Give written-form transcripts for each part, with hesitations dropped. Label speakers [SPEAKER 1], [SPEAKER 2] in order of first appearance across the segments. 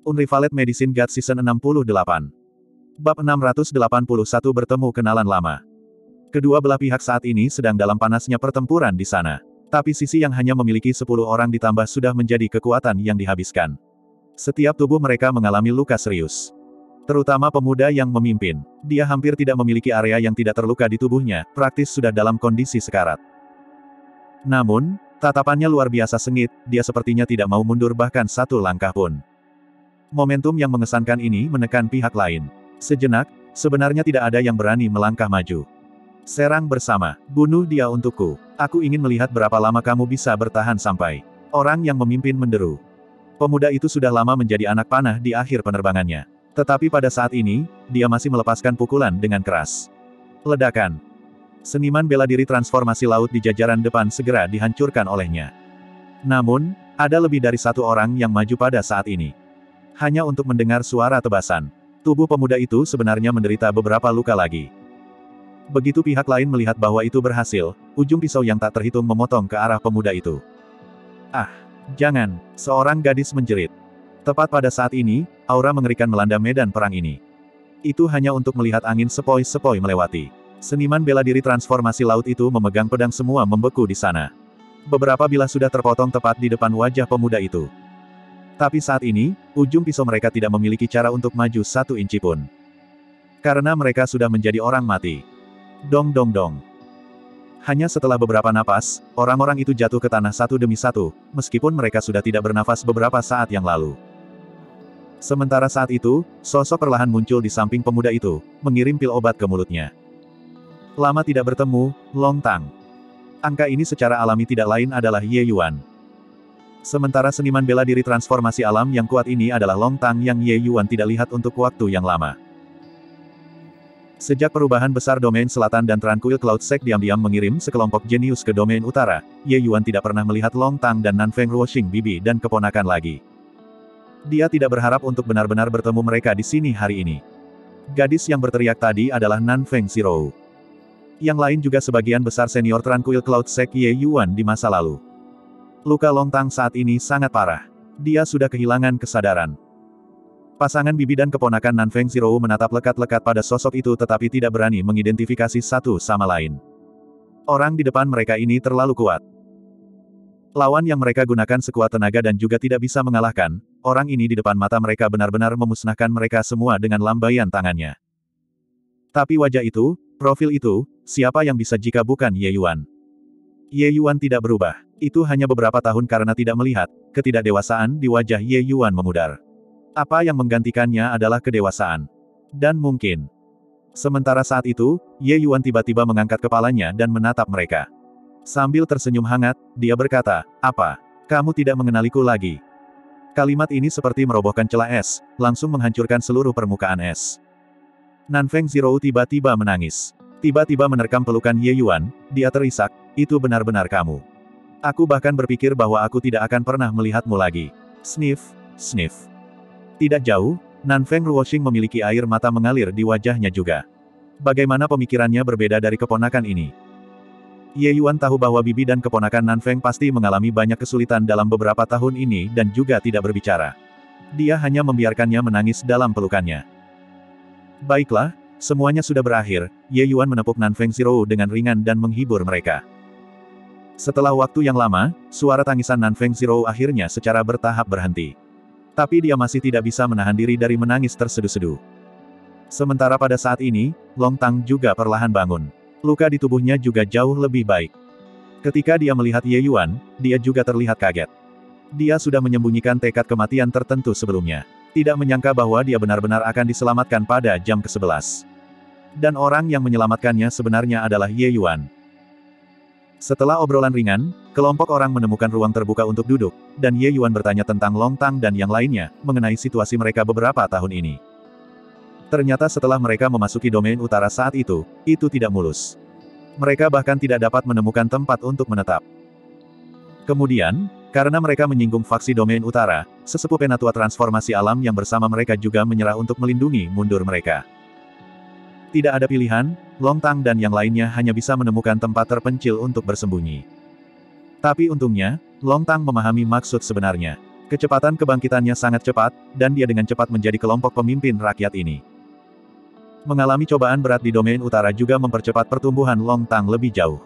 [SPEAKER 1] Unrivaled Medicine God Season 68. Bab 681 bertemu kenalan lama. Kedua belah pihak saat ini sedang dalam panasnya pertempuran di sana. Tapi sisi yang hanya memiliki 10 orang ditambah sudah menjadi kekuatan yang dihabiskan. Setiap tubuh mereka mengalami luka serius. Terutama pemuda yang memimpin. Dia hampir tidak memiliki area yang tidak terluka di tubuhnya, praktis sudah dalam kondisi sekarat. Namun, tatapannya luar biasa sengit, dia sepertinya tidak mau mundur bahkan satu langkah pun. Momentum yang mengesankan ini menekan pihak lain. Sejenak, sebenarnya tidak ada yang berani melangkah maju. Serang bersama, bunuh dia untukku. Aku ingin melihat berapa lama kamu bisa bertahan sampai. Orang yang memimpin menderu. Pemuda itu sudah lama menjadi anak panah di akhir penerbangannya. Tetapi pada saat ini, dia masih melepaskan pukulan dengan keras. Ledakan. Seniman bela diri transformasi laut di jajaran depan segera dihancurkan olehnya. Namun, ada lebih dari satu orang yang maju pada saat ini. Hanya untuk mendengar suara tebasan. Tubuh pemuda itu sebenarnya menderita beberapa luka lagi. Begitu pihak lain melihat bahwa itu berhasil, ujung pisau yang tak terhitung memotong ke arah pemuda itu. Ah, jangan, seorang gadis menjerit. Tepat pada saat ini, aura mengerikan melanda medan perang ini. Itu hanya untuk melihat angin sepoi-sepoi melewati. Seniman bela diri transformasi laut itu memegang pedang semua membeku di sana. Beberapa bilah sudah terpotong tepat di depan wajah pemuda itu. Tapi saat ini, ujung pisau mereka tidak memiliki cara untuk maju 1 inci pun. Karena mereka sudah menjadi orang mati. Dong dong dong. Hanya setelah beberapa napas, orang-orang itu jatuh ke tanah satu demi satu, meskipun mereka sudah tidak bernafas beberapa saat yang lalu. Sementara saat itu, sosok perlahan muncul di samping pemuda itu, mengirim pil obat ke mulutnya. Lama tidak bertemu, Long Tang. Angka ini secara alami tidak lain adalah Ye Yuan. Sementara seniman bela diri transformasi alam yang kuat ini adalah Long Tang yang Ye Yuan tidak lihat untuk waktu yang lama. Sejak perubahan besar domain selatan dan Tranquil Cloud Sect diam-diam mengirim sekelompok jenius ke domain utara, Ye Yuan tidak pernah melihat Long Tang dan Nanfeng Ruoxing Bibi dan keponakan lagi. Dia tidak berharap untuk benar-benar bertemu mereka di sini hari ini. Gadis yang berteriak tadi adalah Nanfeng Zirou. Yang lain juga sebagian besar senior Tranquil Cloud Sect Ye Yuan di masa lalu. Luka Long Tang saat ini sangat parah. Dia sudah kehilangan kesadaran. Pasangan Bibi dan keponakan Nanfeng Zirou menatap lekat-lekat pada sosok itu tetapi tidak berani mengidentifikasi satu sama lain. Orang di depan mereka ini terlalu kuat. Lawan yang mereka gunakan sekuat tenaga dan juga tidak bisa mengalahkan, orang ini di depan mata mereka benar-benar memusnahkan mereka semua dengan lambaian tangannya. Tapi wajah itu, profil itu, siapa yang bisa jika bukan Ye Yuan? Ye Yuan tidak berubah. Itu hanya beberapa tahun karena tidak melihat, ketidakdewasaan di wajah Ye Yuan memudar. Apa yang menggantikannya adalah kedewasaan. Dan mungkin. Sementara saat itu, Ye Yuan tiba-tiba mengangkat kepalanya dan menatap mereka. Sambil tersenyum hangat, dia berkata, "Apa? Kamu tidak mengenaliku lagi?" Kalimat ini seperti merobohkan celah es, langsung menghancurkan seluruh permukaan es. Nanfeng Zirou tiba-tiba menangis. Tiba-tiba menerkam pelukan Ye Yuan, dia terisak, "Itu benar-benar kamu. Aku bahkan berpikir bahwa aku tidak akan pernah melihatmu lagi." Sniff, sniff. Tidak jauh, Nanfeng Ruoxing memiliki air mata mengalir di wajahnya juga. Bagaimana pemikirannya berbeda dari keponakan ini? Ye Yuan tahu bahwa Bibi dan keponakan Nanfeng pasti mengalami banyak kesulitan dalam beberapa tahun ini dan juga tidak berbicara. Dia hanya membiarkannya menangis dalam pelukannya. Baiklah, semuanya sudah berakhir, Ye Yuan menepuk Nanfeng Zirou dengan ringan dan menghibur mereka. Setelah waktu yang lama, suara tangisan Nanfeng Zirou akhirnya secara bertahap berhenti. Tapi dia masih tidak bisa menahan diri dari menangis tersedu-sedu. Sementara pada saat ini, Long Tang juga perlahan bangun. Luka di tubuhnya juga jauh lebih baik. Ketika dia melihat Ye Yuan, dia juga terlihat kaget. Dia sudah menyembunyikan tekad kematian tertentu sebelumnya. Tidak menyangka bahwa dia benar-benar akan diselamatkan pada jam ke-11. Dan orang yang menyelamatkannya sebenarnya adalah Ye Yuan. Setelah obrolan ringan, kelompok orang menemukan ruang terbuka untuk duduk, dan Ye Yuan bertanya tentang Long Tang dan yang lainnya, mengenai situasi mereka beberapa tahun ini. Ternyata setelah mereka memasuki domain utara saat itu tidak mulus. Mereka bahkan tidak dapat menemukan tempat untuk menetap. Kemudian, karena mereka menyinggung faksi domain utara, sesepuh penatua transformasi alam yang bersama mereka juga menyerah untuk melindungi mundur mereka. Tidak ada pilihan, Long Tang dan yang lainnya hanya bisa menemukan tempat terpencil untuk bersembunyi. Tapi untungnya, Long Tang memahami maksud sebenarnya. Kecepatan kebangkitannya sangat cepat, dan dia dengan cepat menjadi kelompok pemimpin rakyat ini. Mengalami cobaan berat di domain utara juga mempercepat pertumbuhan Long Tang lebih jauh.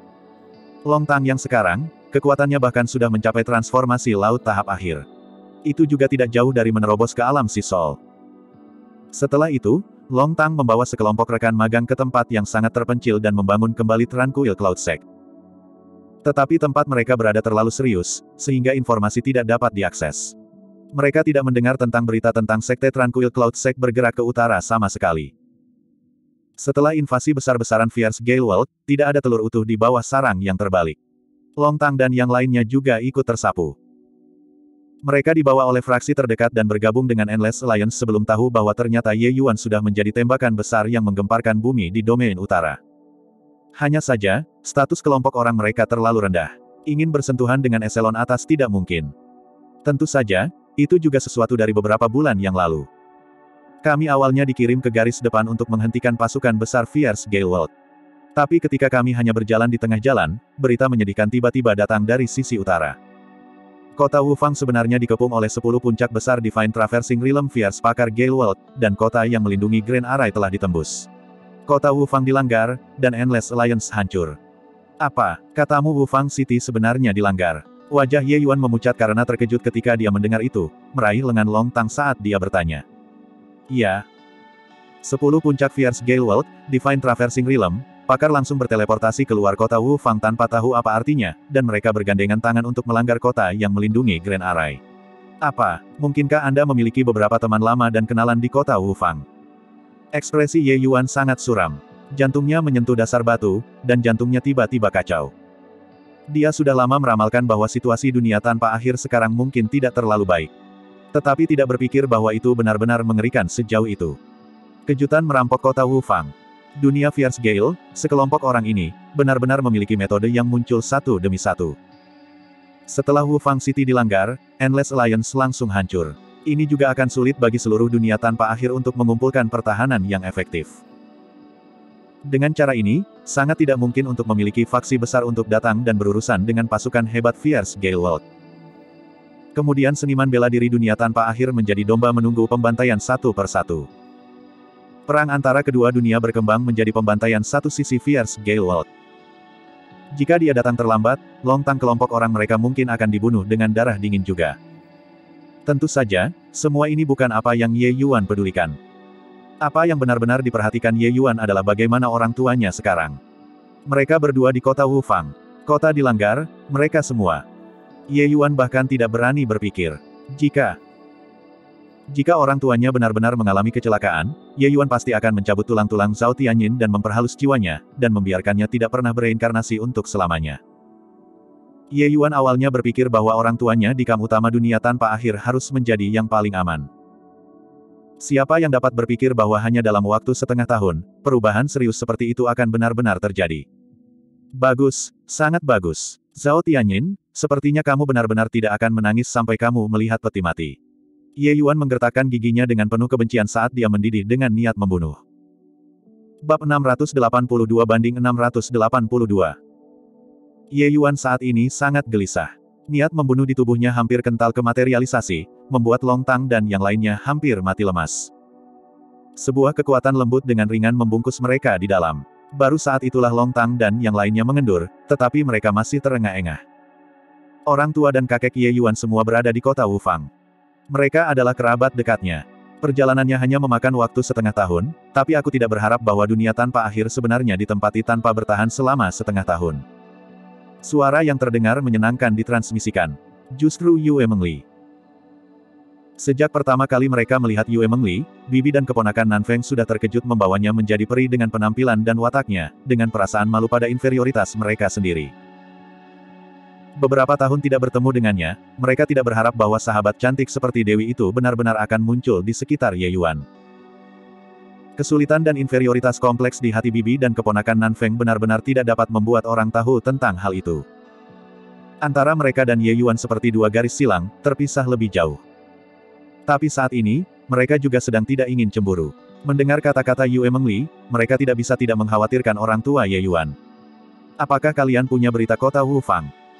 [SPEAKER 1] Long Tang yang sekarang, kekuatannya bahkan sudah mencapai transformasi laut tahap akhir. Itu juga tidak jauh dari menerobos ke alam Sea Soul. Setelah itu, Long Tang membawa sekelompok rekan magang ke tempat yang sangat terpencil dan membangun kembali Tranquil Cloud Sect. Tetapi tempat mereka berada terlalu serius, sehingga informasi tidak dapat diakses. Mereka tidak mendengar tentang berita tentang Sekte Tranquil Cloud Sect bergerak ke utara sama sekali. Setelah invasi besar-besaran Fierce Gale World, tidak ada telur utuh di bawah sarang yang terbalik. Long Tang dan yang lainnya juga ikut tersapu. Mereka dibawa oleh fraksi terdekat dan bergabung dengan Endless Alliance sebelum tahu bahwa ternyata Ye Yuan sudah menjadi tembakan besar yang menggemparkan bumi di domain utara. Hanya saja, status kelompok orang mereka terlalu rendah. Ingin bersentuhan dengan eselon atas tidak mungkin. Tentu saja, itu juga sesuatu dari beberapa bulan yang lalu. Kami awalnya dikirim ke garis depan untuk menghentikan pasukan besar Fierce Gale World. Tapi ketika kami hanya berjalan di tengah jalan, berita menyedihkan tiba-tiba datang dari sisi utara. Kota Wufang sebenarnya dikepung oleh 10 puncak besar Divine Traversing Realm Fierce Pakar Gale World, dan kota yang melindungi Grand Array telah ditembus. Kota Wufang dilanggar, dan Endless Alliance hancur. Apa, katamu Wufang City sebenarnya dilanggar? Wajah Ye Yuan memucat karena terkejut ketika dia mendengar itu, meraih lengan Long Tang saat dia bertanya. Iya. 10 puncak Fierce Gale World, Divine Traversing Realm, pakar langsung berteleportasi keluar kota Wufang tanpa tahu apa artinya, dan mereka bergandengan tangan untuk melanggar kota yang melindungi Grand Array. Apa, mungkinkah Anda memiliki beberapa teman lama dan kenalan di kota Wufang? Ekspresi Ye Yuan sangat suram. Jantungnya menyentuh dasar batu, dan jantungnya tiba-tiba kacau. Dia sudah lama meramalkan bahwa situasi dunia tanpa akhir sekarang mungkin tidak terlalu baik. Tetapi tidak berpikir bahwa itu benar-benar mengerikan sejauh itu. Kejutan merampok kota Wufang. Dunia Fierce Gale, sekelompok orang ini, benar-benar memiliki metode yang muncul satu demi satu. Setelah Wufang City dilanggar, Endless Alliance langsung hancur. Ini juga akan sulit bagi seluruh dunia tanpa akhir untuk mengumpulkan pertahanan yang efektif. Dengan cara ini, sangat tidak mungkin untuk memiliki faksi besar untuk datang dan berurusan dengan pasukan hebat Fierce Gale World. Kemudian seniman bela diri dunia tanpa akhir menjadi domba menunggu pembantaian satu persatu. Perang antara kedua dunia berkembang menjadi pembantaian satu sisi Fierce Gale World. Jika dia datang terlambat, Long Tang kelompok orang mereka mungkin akan dibunuh dengan darah dingin juga. Tentu saja, semua ini bukan apa yang Ye Yuan pedulikan. Apa yang benar-benar diperhatikan Ye Yuan adalah bagaimana orang tuanya sekarang. Mereka berdua di kota Wufang. Kota dilanggar, mereka semua. Ye Yuan bahkan tidak berani berpikir. Jika orang tuanya benar-benar mengalami kecelakaan, Ye Yuan pasti akan mencabut tulang-tulang Zhao Tianyin dan memperhalus jiwanya, dan membiarkannya tidak pernah bereinkarnasi untuk selamanya. Ye Yuan awalnya berpikir bahwa orang tuanya di kamp utama dunia tanpa akhir harus menjadi yang paling aman. Siapa yang dapat berpikir bahwa hanya dalam waktu setengah tahun, perubahan serius seperti itu akan benar-benar terjadi. Bagus, sangat bagus. Zhao Tianyin, sepertinya kamu benar-benar tidak akan menangis sampai kamu melihat peti mati. Ye Yuan menggertakkan giginya dengan penuh kebencian saat dia mendidih dengan niat membunuh. Bab 682/682. Ye Yuan saat ini sangat gelisah. Niat membunuh di tubuhnya hampir kental ke materialisasi, membuat Long Tang dan yang lainnya hampir mati lemas. Sebuah kekuatan lembut dengan ringan membungkus mereka di dalam. Baru saat itulah Long Tang dan yang lainnya mengendur, tetapi mereka masih terengah-engah. Orang tua dan kakek Ye Yuan semua berada di kota Wufang. Mereka adalah kerabat dekatnya. Perjalanannya hanya memakan waktu setengah tahun, tapi aku tidak berharap bahwa dunia tanpa akhir sebenarnya ditempati tanpa bertahan selama setengah tahun. Suara yang terdengar menyenangkan ditransmisikan. Justru Yue Mengli. Sejak pertama kali mereka melihat Yue Mengli, bibi dan keponakan Nanfeng sudah terkejut membawanya menjadi peri dengan penampilan dan wataknya, dengan perasaan malu pada inferioritas mereka sendiri. Beberapa tahun tidak bertemu dengannya, mereka tidak berharap bahwa sahabat cantik seperti Dewi itu benar-benar akan muncul di sekitar Ye Yuan. Kesulitan dan inferioritas kompleks di hati bibi dan keponakan Nanfeng benar-benar tidak dapat membuat orang tahu tentang hal itu. Antara mereka dan Ye Yuan seperti dua garis silang, terpisah lebih jauh. Tapi saat ini, mereka juga sedang tidak ingin cemburu. Mendengar kata-kata Yue Mengli, mereka tidak bisa tidak mengkhawatirkan orang tua Ye Yuan. Apakah kalian punya berita kota Wufang?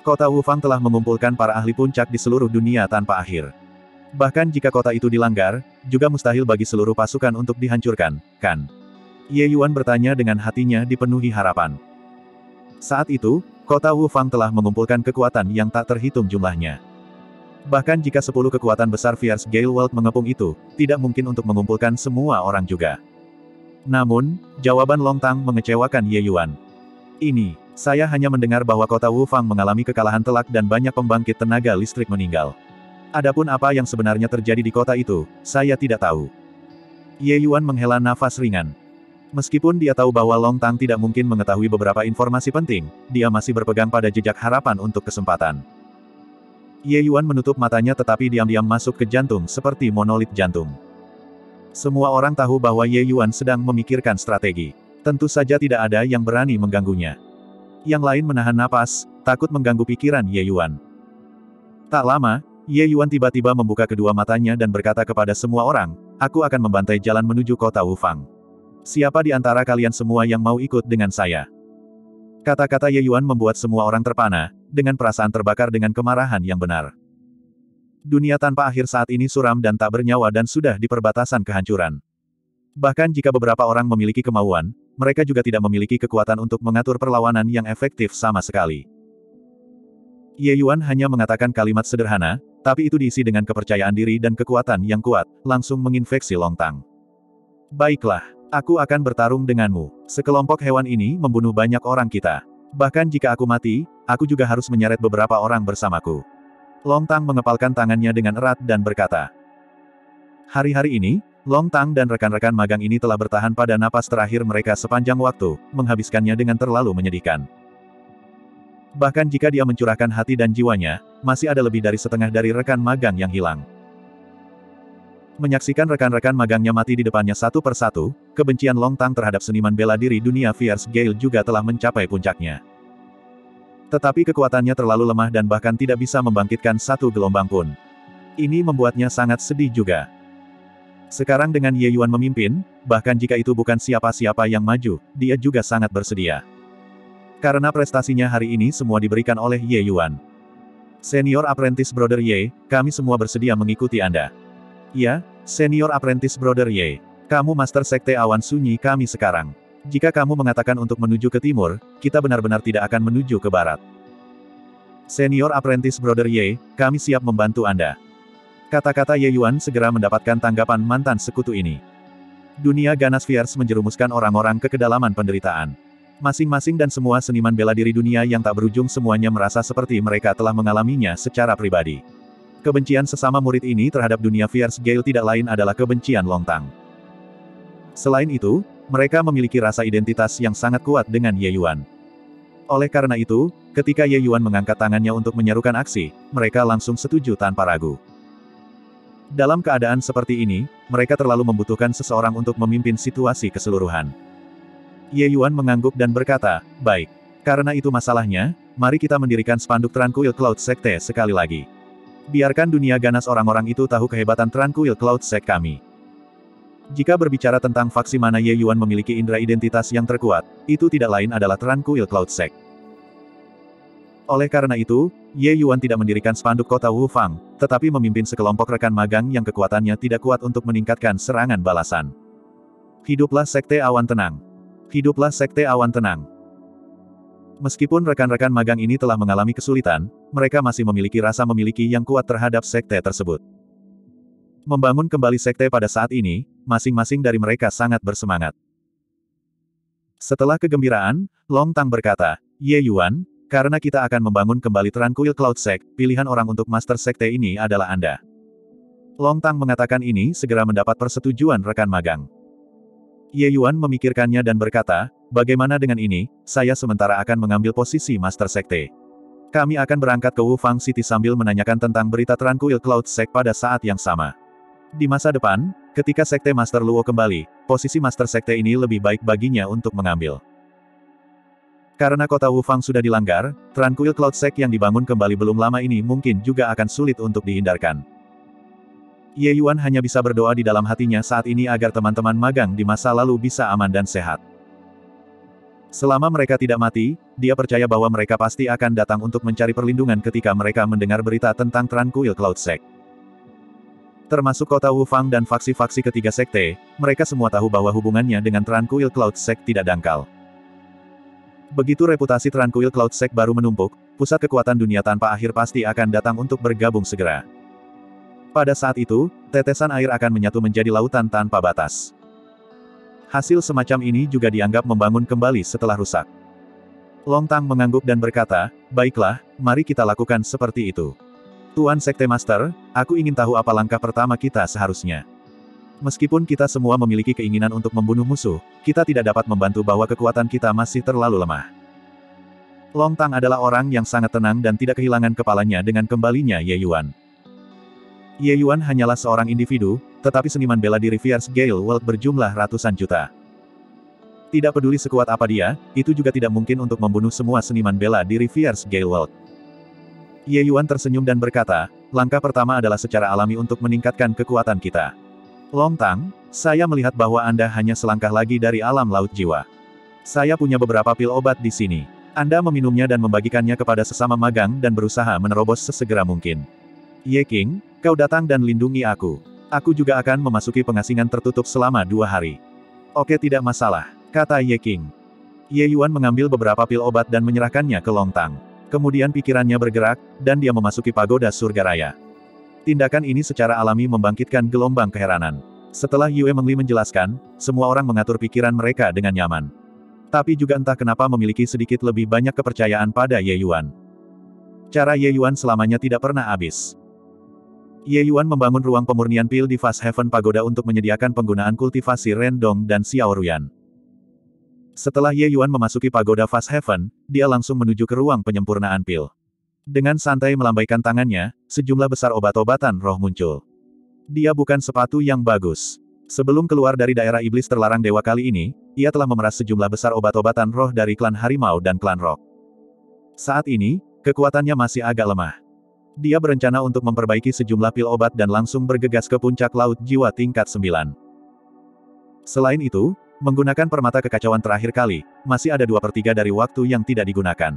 [SPEAKER 1] Kota Wufang telah mengumpulkan para ahli puncak di seluruh dunia tanpa akhir. Bahkan jika kota itu dilanggar, juga mustahil bagi seluruh pasukan untuk dihancurkan, kan? Ye Yuan bertanya dengan hatinya dipenuhi harapan. Saat itu, kota Wufang telah mengumpulkan kekuatan yang tak terhitung jumlahnya. Bahkan jika 10 kekuatan besar Fierce Gale World mengepung itu, tidak mungkin untuk mengumpulkan semua orang juga. Namun, jawaban Long Tang mengecewakan Ye Yuan. Saya hanya mendengar bahwa kota Wufang mengalami kekalahan telak dan banyak pembangkit tenaga listrik meninggal. Adapun apa yang sebenarnya terjadi di kota itu, saya tidak tahu. Ye Yuan menghela nafas ringan. Meskipun dia tahu bahwa Long Tang tidak mungkin mengetahui beberapa informasi penting, dia masih berpegang pada jejak harapan untuk kesempatan. Ye Yuan menutup matanya tetapi diam-diam masuk ke jantung seperti monolit jantung. Semua orang tahu bahwa Ye Yuan sedang memikirkan strategi. Tentu saja tidak ada yang berani mengganggunya. Yang lain menahan napas, takut mengganggu pikiran Ye Yuan. Tak lama, Ye Yuan tiba-tiba membuka kedua matanya dan berkata kepada semua orang, "Aku akan membantai jalan menuju kota Wufang. Siapa di antara kalian semua yang mau ikut dengan saya?" Kata-kata Ye Yuan membuat semua orang terpana, dengan perasaan terbakar dengan kemarahan yang benar. Dunia tanpa akhir saat ini suram dan tak bernyawa dan sudah di perbatasan kehancuran. Bahkan jika beberapa orang memiliki kemauan, mereka juga tidak memiliki kekuatan untuk mengatur perlawanan yang efektif sama sekali. Ye Yuan hanya mengatakan kalimat sederhana, tapi itu diisi dengan kepercayaan diri dan kekuatan yang kuat, langsung menginfeksi Long Tang. "Baiklah, aku akan bertarung denganmu. Sekelompok hewan ini membunuh banyak orang kita. Bahkan jika aku mati, aku juga harus menyeret beberapa orang bersamaku." Long Tang mengepalkan tangannya dengan erat dan berkata. Hari-hari ini, Long Tang dan rekan-rekan magang ini telah bertahan pada napas terakhir mereka sepanjang waktu, menghabiskannya dengan terlalu menyedihkan. Bahkan jika dia mencurahkan hati dan jiwanya, masih ada lebih dari setengah dari rekan magang yang hilang. Menyaksikan rekan-rekan magangnya mati di depannya satu persatu, kebencian Long Tang terhadap seniman bela diri dunia Fierce Gale juga telah mencapai puncaknya. Tetapi kekuatannya terlalu lemah dan bahkan tidak bisa membangkitkan satu gelombang pun. Ini membuatnya sangat sedih juga. Sekarang dengan Ye Yuan memimpin, bahkan jika itu bukan siapa-siapa yang maju, dia juga sangat bersedia. Karena prestasinya hari ini semua diberikan oleh Ye Yuan. Senior Apprentice Brother Ye, kami semua bersedia mengikuti Anda. Ya, Senior Apprentice Brother Ye, kamu Master Sekte Awan Sunyi kami sekarang. Jika kamu mengatakan untuk menuju ke timur, kita benar-benar tidak akan menuju ke barat. Senior Apprentice Brother Ye, kami siap membantu Anda. Kata-kata Ye Yuan segera mendapatkan tanggapan mantan sekutu ini. Dunia ganas Fierce menjerumuskan orang-orang ke kedalaman penderitaan. Masing-masing dan semua seniman bela diri dunia yang tak berujung semuanya merasa seperti mereka telah mengalaminya secara pribadi. Kebencian sesama murid ini terhadap dunia Fierce Gale tidak lain adalah kebencian Long Tang. Selain itu, mereka memiliki rasa identitas yang sangat kuat dengan Ye Yuan. Oleh karena itu, ketika Ye Yuan mengangkat tangannya untuk menyerukan aksi, mereka langsung setuju tanpa ragu. Dalam keadaan seperti ini, mereka terlalu membutuhkan seseorang untuk memimpin situasi keseluruhan. Ye Yuan mengangguk dan berkata, "Baik. Karena itu masalahnya, mari kita mendirikan spanduk Tranquil Cloud Sekte sekali lagi. Biarkan dunia ganas orang-orang itu tahu kehebatan Tranquil Cloud Sek kami." Jika berbicara tentang faksi mana Ye Yuan memiliki indera identitas yang terkuat, itu tidak lain adalah Tranquil Cloud Sek. Oleh karena itu, Ye Yuan tidak mendirikan spanduk kota Wufang, tetapi memimpin sekelompok rekan magang yang kekuatannya tidak kuat untuk meningkatkan serangan balasan. Hiduplah Sekte Awan Tenang. Hiduplah Sekte Awan Tenang. Meskipun rekan-rekan magang ini telah mengalami kesulitan, mereka masih memiliki rasa memiliki yang kuat terhadap sekte tersebut. Membangun kembali sekte pada saat ini, masing-masing dari mereka sangat bersemangat. Setelah kegembiraan, Long Tang berkata, "Ye Yuan, karena kita akan membangun kembali Tranquil Cloud Sek, pilihan orang untuk Master Sekte ini adalah Anda." Long Tang mengatakan ini segera mendapat persetujuan rekan magang. Ye Yuan memikirkannya dan berkata, "Bagaimana dengan ini, saya sementara akan mengambil posisi Master Sekte. Kami akan berangkat ke Wufang City sambil menanyakan tentang berita Tranquil Cloud Sek pada saat yang sama. Di masa depan, ketika Sekte Master Luo kembali, posisi Master Sekte ini lebih baik baginya untuk mengambil." Karena kota Wufang sudah dilanggar, Tranquil Cloud Sek yang dibangun kembali belum lama ini mungkin juga akan sulit untuk dihindarkan. Ye Yuan hanya bisa berdoa di dalam hatinya saat ini agar teman-teman magang di masa lalu bisa aman dan sehat. Selama mereka tidak mati, dia percaya bahwa mereka pasti akan datang untuk mencari perlindungan ketika mereka mendengar berita tentang Tranquil Cloud Sect. Termasuk kota Wufang dan faksi-faksi ketiga sekte, mereka semua tahu bahwa hubungannya dengan Tranquil Cloud Sect tidak dangkal. Begitu reputasi Tranquil Cloud Sect baru menumpuk, pusat kekuatan dunia tanpa akhir pasti akan datang untuk bergabung segera. Pada saat itu, tetesan air akan menyatu menjadi lautan tanpa batas. Hasil semacam ini juga dianggap membangun kembali setelah rusak. Long Tang mengangguk dan berkata, "Baiklah, mari kita lakukan seperti itu. Tuan Sekte Master, aku ingin tahu apa langkah pertama kita seharusnya. Meskipun kita semua memiliki keinginan untuk membunuh musuh, kita tidak dapat membantu bahwa kekuatan kita masih terlalu lemah." Long Tang adalah orang yang sangat tenang dan tidak kehilangan kepalanya dengan kembalinya Ye Yuan. Ye Yuan hanyalah seorang individu, tetapi seniman bela diri Fierce Gale World berjumlah ratusan juta. Tidak peduli sekuat apa dia, itu juga tidak mungkin untuk membunuh semua seniman bela diri Fierce Gale World. Ye Yuan tersenyum dan berkata, langkah pertama adalah secara alami untuk meningkatkan kekuatan kita. Long Tang, saya melihat bahwa Anda hanya selangkah lagi dari alam laut jiwa. Saya punya beberapa pil obat di sini. Anda meminumnya dan membagikannya kepada sesama magang dan berusaha menerobos sesegera mungkin. Ye King, kau datang dan lindungi aku. Aku juga akan memasuki pengasingan tertutup selama 2 hari. Oke, tidak masalah, kata Ye King. Ye Yuan mengambil beberapa pil obat dan menyerahkannya ke Long Tang. Kemudian pikirannya bergerak, dan dia memasuki pagoda surga raya. Tindakan ini secara alami membangkitkan gelombang keheranan. Setelah Yue Mengli menjelaskan, semua orang mengatur pikiran mereka dengan nyaman. Tapi juga entah kenapa memiliki sedikit lebih banyak kepercayaan pada Ye Yuan. Cara Ye Yuan selamanya tidak pernah habis. Ye Yuan membangun ruang pemurnian pil di Fast Heaven Pagoda untuk menyediakan penggunaan kultivasi Rendong dan Xiao Ruyan. Setelah Ye Yuan memasuki Pagoda Fast Heaven, dia langsung menuju ke ruang penyempurnaan pil. Dengan santai melambaikan tangannya, sejumlah besar obat-obatan roh muncul. Dia bukan sepatu yang bagus. Sebelum keluar dari daerah iblis terlarang dewa kali ini, ia telah memeras sejumlah besar obat-obatan roh dari klan Harimau dan klan Rock. Saat ini, kekuatannya masih agak lemah. Dia berencana untuk memperbaiki sejumlah pil obat dan langsung bergegas ke puncak laut jiwa tingkat 9. Selain itu, menggunakan permata kekacauan terakhir kali, masih ada 2/3 dari waktu yang tidak digunakan.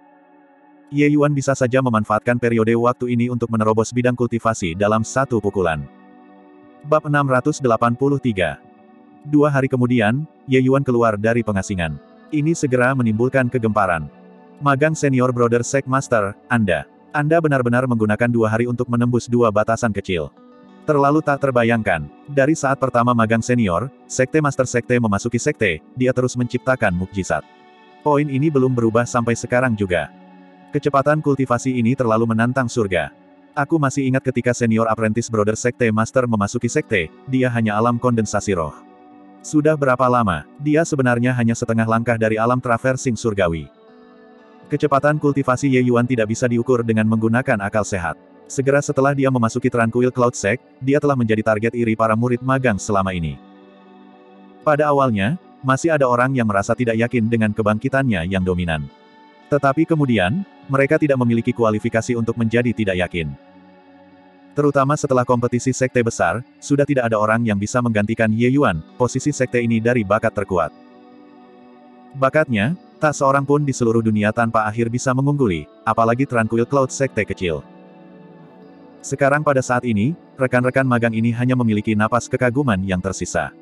[SPEAKER 1] Ye Yuan bisa saja memanfaatkan periode waktu ini untuk menerobos bidang kultivasi dalam satu pukulan. Bab 683. 2 hari kemudian, Ye Yuan keluar dari pengasingan. Ini segera menimbulkan kegemparan. Magang senior Brother Sect Master, Anda benar-benar menggunakan 2 hari untuk menembus 2 batasan kecil. Terlalu tak terbayangkan. Dari saat pertama magang senior, Sekte Master Sekte memasuki sekte, dia terus menciptakan mukjizat. Poin ini belum berubah sampai sekarang juga. Kecepatan kultivasi ini terlalu menantang surga. Aku masih ingat ketika senior apprentice Brother Sekte Master memasuki sekte, dia hanya alam kondensasi roh. Sudah berapa lama, dia sebenarnya hanya setengah langkah dari alam traversing surgawi. Kecepatan kultivasi Ye Yuan tidak bisa diukur dengan menggunakan akal sehat. Segera setelah dia memasuki Tranquil Cloud Sect, dia telah menjadi target iri para murid magang selama ini. Pada awalnya, masih ada orang yang merasa tidak yakin dengan kebangkitannya yang dominan. Tetapi kemudian, mereka tidak memiliki kualifikasi untuk menjadi tidak yakin. Terutama setelah kompetisi sekte besar, sudah tidak ada orang yang bisa menggantikan Ye Yuan, posisi sekte ini dari bakat terkuat. Bakatnya, tak seorang pun di seluruh dunia tanpa akhir bisa mengungguli, apalagi Tranquil Cloud Sekte kecil. Sekarang pada saat ini, rekan-rekan magang ini hanya memiliki napas kekaguman yang tersisa.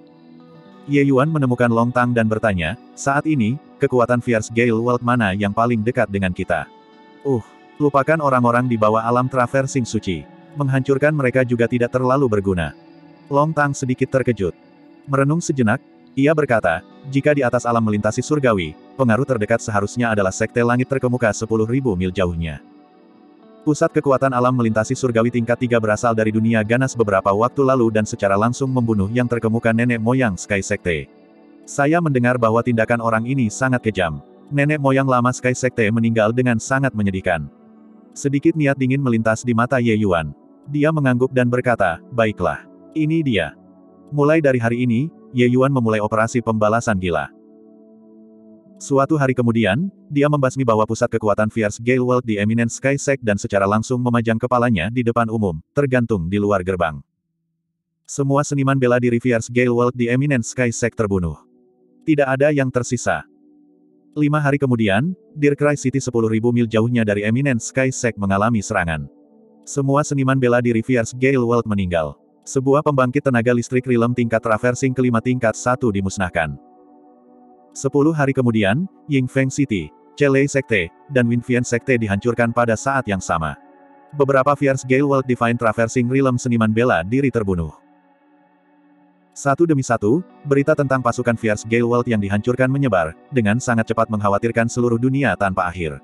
[SPEAKER 1] Ye Yuan menemukan Long Tang dan bertanya, saat ini, kekuatan Fierce Gale World mana yang paling dekat dengan kita? Lupakan orang-orang di bawah alam traversing suci. Menghancurkan mereka juga tidak terlalu berguna. Long Tang sedikit terkejut. Merenung sejenak, ia berkata, jika di atas alam melintasi surgawi, pengaruh terdekat seharusnya adalah sekte langit terkemuka 10.000 mil jauhnya. Pusat kekuatan alam melintasi surgawi tingkat 3 berasal dari dunia ganas beberapa waktu lalu dan secara langsung membunuh yang terkemuka nenek moyang Sky Sekte. Saya mendengar bahwa tindakan orang ini sangat kejam. Nenek moyang lama Sky Sekte meninggal dengan sangat menyedihkan. Sedikit niat dingin melintas di mata Ye Yuan. Dia mengangguk dan berkata, baiklah. Ini dia. Mulai dari hari ini, Ye Yuan memulai operasi pembalasan gila. Suatu hari kemudian, dia membasmi bahwa pusat kekuatan Fierce Gale World di Eminent Sky Sect dan secara langsung memajang kepalanya di depan umum, tergantung di luar gerbang. Semua seniman bela diri Fierce Gale World di Eminent Sky Sect terbunuh. Tidak ada yang tersisa. 5 hari kemudian, Dirkrai City 10.000 mil jauhnya dari Eminence Sky Sect mengalami serangan. Semua seniman bela diri Fierce Gale World meninggal. Sebuah pembangkit tenaga listrik Rilem tingkat traversing kelima tingkat 1 dimusnahkan. 10 hari kemudian, Yingfeng City, Chelei Sekte, dan Winfian Sekte dihancurkan pada saat yang sama. Beberapa Fierce Gale World Divine Traversing Rilem seniman bela diri terbunuh. Satu demi satu, berita tentang pasukan Fierce Gale World yang dihancurkan menyebar, dengan sangat cepat mengkhawatirkan seluruh dunia tanpa akhir.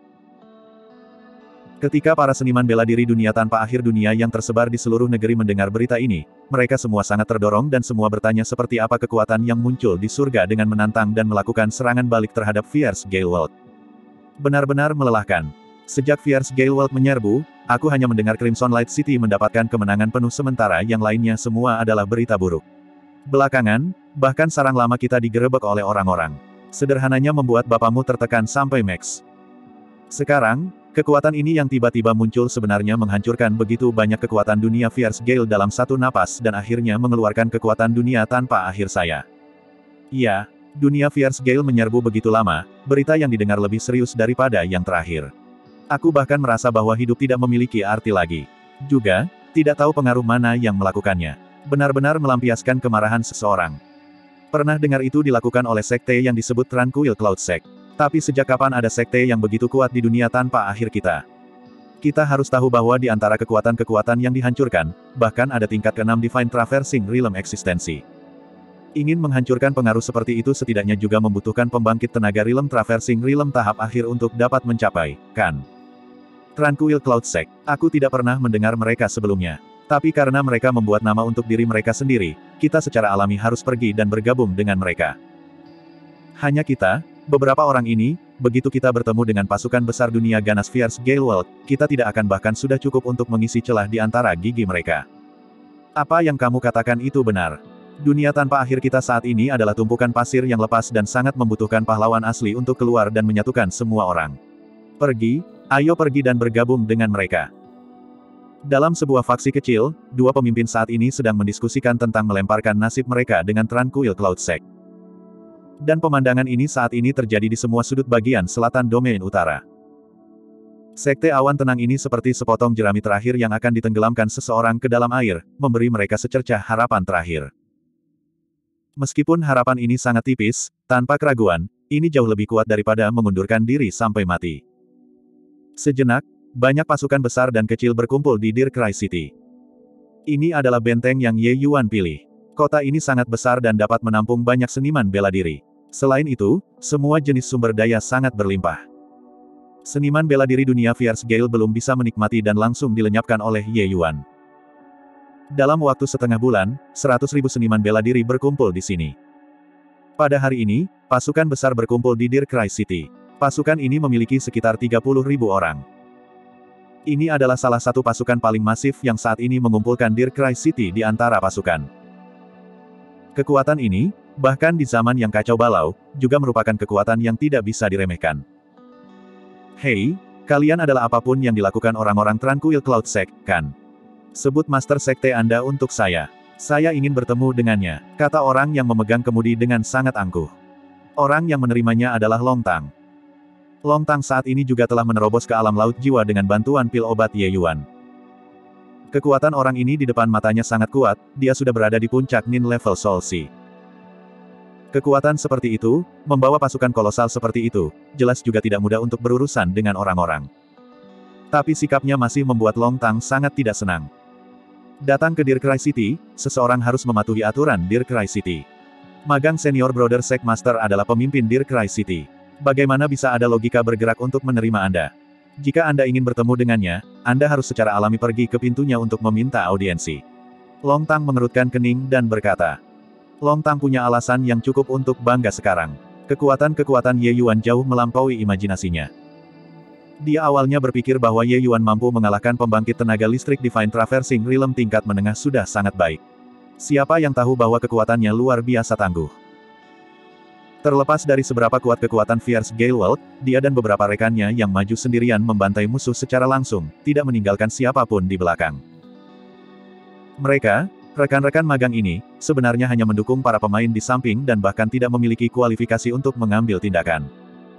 [SPEAKER 1] Ketika para seniman bela diri dunia tanpa akhir dunia yang tersebar di seluruh negeri mendengar berita ini, mereka semua sangat terdorong dan semua bertanya seperti apa kekuatan yang muncul di surga dengan menantang dan melakukan serangan balik terhadap Fierce Gale World. Benar-benar melelahkan. Sejak Fierce Gale World menyerbu, aku hanya mendengar Crimson Light City mendapatkan kemenangan penuh sementara yang lainnya semua adalah berita buruk. Belakangan, bahkan sarang lama kita digerebek oleh orang-orang. Sederhananya membuat bapamu tertekan sampai max. Sekarang, kekuatan ini yang tiba-tiba muncul sebenarnya menghancurkan begitu banyak kekuatan dunia Fierce Gale dalam satu napas dan akhirnya mengeluarkan kekuatan dunia tanpa akhir saya. Iya, dunia Fierce Gale menyerbu begitu lama, berita yang didengar lebih serius daripada yang terakhir. Aku bahkan merasa bahwa hidup tidak memiliki arti lagi. Juga, tidak tahu pengaruh mana yang melakukannya. Benar-benar melampiaskan kemarahan seseorang. Pernah dengar itu dilakukan oleh sekte yang disebut Tranquil Cloud Sect. Tapi sejak kapan ada sekte yang begitu kuat di dunia tanpa akhir kita? Kita harus tahu bahwa di antara kekuatan-kekuatan yang dihancurkan, bahkan ada tingkat ke-6 Divine Traversing Realm eksistensi. Ingin menghancurkan pengaruh seperti itu setidaknya juga membutuhkan pembangkit tenaga Realm Traversing Realm tahap akhir untuk dapat mencapai, kan? Tranquil Cloud Sect. Aku tidak pernah mendengar mereka sebelumnya. Tapi karena mereka membuat nama untuk diri mereka sendiri, kita secara alami harus pergi dan bergabung dengan mereka. Hanya kita, beberapa orang ini, begitu kita bertemu dengan pasukan besar dunia ganas Fierce Gale World, kita tidak akan bahkan sudah cukup untuk mengisi celah di antara gigi mereka. Apa yang kamu katakan itu benar. Dunia tanpa akhir kita saat ini adalah tumpukan pasir yang lepas dan sangat membutuhkan pahlawan asli untuk keluar dan menyatukan semua orang. Pergi, ayo pergi dan bergabung dengan mereka. Dalam sebuah faksi kecil, dua pemimpin saat ini sedang mendiskusikan tentang melemparkan nasib mereka dengan Tranquil Cloud Sect. Dan pemandangan ini saat ini terjadi di semua sudut bagian selatan domain utara. Sekte awan tenang ini seperti sepotong jerami terakhir yang akan ditenggelamkan seseorang ke dalam air, memberi mereka secercah harapan terakhir. Meskipun harapan ini sangat tipis, tanpa keraguan, ini jauh lebih kuat daripada mengundurkan diri sampai mati. Sejenak, banyak pasukan besar dan kecil berkumpul di Dirkrai City. Ini adalah benteng yang Ye Yuan pilih. Kota ini sangat besar dan dapat menampung banyak seniman bela diri. Selain itu, semua jenis sumber daya sangat berlimpah. Seniman bela diri dunia Fierce Gale belum bisa menikmati dan langsung dilenyapkan oleh Ye Yuan. Dalam waktu setengah bulan, 100.000 seniman bela diri berkumpul di sini. Pada hari ini, pasukan besar berkumpul di Dirkrai City. Pasukan ini memiliki sekitar 30.000 orang. Ini adalah salah satu pasukan paling masif yang saat ini mengumpulkan Dirkrai City di antara pasukan. Kekuatan ini, bahkan di zaman yang kacau balau, juga merupakan kekuatan yang tidak bisa diremehkan. Hei, kalian adalah apapun yang dilakukan orang-orang Tranquil Cloud Sect, kan? Sebut Master Sekte Anda untuk saya. Saya ingin bertemu dengannya, kata orang yang memegang kemudi dengan sangat angkuh. Orang yang menerimanya adalah Long Tang. Long Tang saat ini juga telah menerobos ke alam laut jiwa dengan bantuan pil obat Ye Yuan. Kekuatan orang ini di depan matanya sangat kuat, dia sudah berada di puncak Nin level Soul Sea. Kekuatan seperti itu, membawa pasukan kolosal seperti itu, jelas juga tidak mudah untuk berurusan dengan orang-orang. Tapi sikapnya masih membuat Long Tang sangat tidak senang. Datang ke Dirkrai City, seseorang harus mematuhi aturan Dirkrai City. Magang senior Brother Sect Master adalah pemimpin Dirkrai City. Bagaimana bisa ada logika bergerak untuk menerima Anda? Jika Anda ingin bertemu dengannya, Anda harus secara alami pergi ke pintunya untuk meminta audiensi. Long Tang mengerutkan kening dan berkata. Long Tang punya alasan yang cukup untuk bangga sekarang. Kekuatan-kekuatan Ye Yuan jauh melampaui imajinasinya. Dia awalnya berpikir bahwa Ye Yuan mampu mengalahkan pembangkit tenaga listrik Divine Traversing Realm tingkat menengah sudah sangat baik. Siapa yang tahu bahwa kekuatannya luar biasa tangguh. Terlepas dari seberapa kuat kekuatan Fierce Gale World, dia dan beberapa rekannya yang maju sendirian membantai musuh secara langsung, tidak meninggalkan siapapun di belakang. Mereka, rekan-rekan magang ini, sebenarnya hanya mendukung para pemain di samping dan bahkan tidak memiliki kualifikasi untuk mengambil tindakan.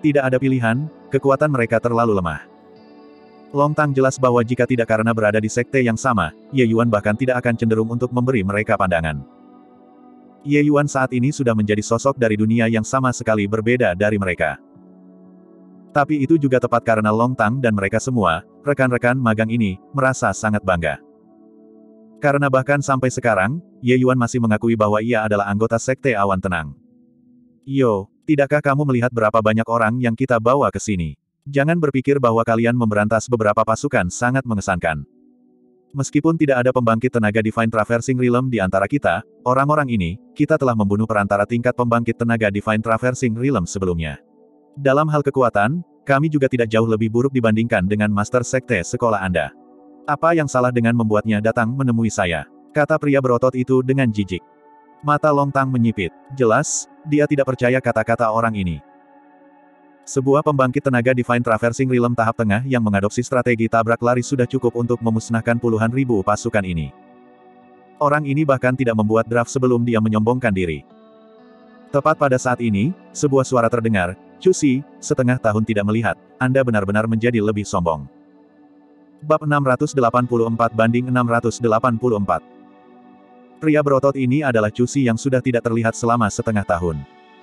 [SPEAKER 1] Tidak ada pilihan, kekuatan mereka terlalu lemah. Long Tang jelas bahwa jika tidak karena berada di sekte yang sama, Ye Yuan bahkan tidak akan cenderung untuk memberi mereka pandangan. Ye Yuan saat ini sudah menjadi sosok dari dunia yang sama sekali berbeda dari mereka. Tapi itu juga tepat karena Long Tang dan mereka semua, rekan-rekan magang ini, merasa sangat bangga. Karena bahkan sampai sekarang, Ye Yuan masih mengakui bahwa ia adalah anggota sekte awan tenang. Yo, tidakkah kamu melihat berapa banyak orang yang kita bawa ke sini? Jangan berpikir bahwa kalian memberantas beberapa pasukan sangat mengesankan. Meskipun tidak ada pembangkit tenaga Divine Traversing Realm di antara kita, orang-orang ini, kita telah membunuh perantara tingkat pembangkit tenaga Divine Traversing Realm sebelumnya. Dalam hal kekuatan, kami juga tidak jauh lebih buruk dibandingkan dengan Master Sekte sekolah Anda. Apa yang salah dengan membuatnya datang menemui saya? Kata pria berotot itu dengan jijik. Mata Long Tang menyipit. Jelas, dia tidak percaya kata-kata orang ini. Sebuah pembangkit tenaga Divine Traversing Realm tahap tengah yang mengadopsi strategi tabrak lari sudah cukup untuk memusnahkan puluhan ribu pasukan ini. Orang ini bahkan tidak membuat draft sebelum dia menyombongkan diri. Tepat pada saat ini, sebuah suara terdengar, Cusi, setengah tahun tidak melihat, Anda benar-benar menjadi lebih sombong. Bab 684-684. Pria berotot ini adalah Cusi yang sudah tidak terlihat selama setengah tahun.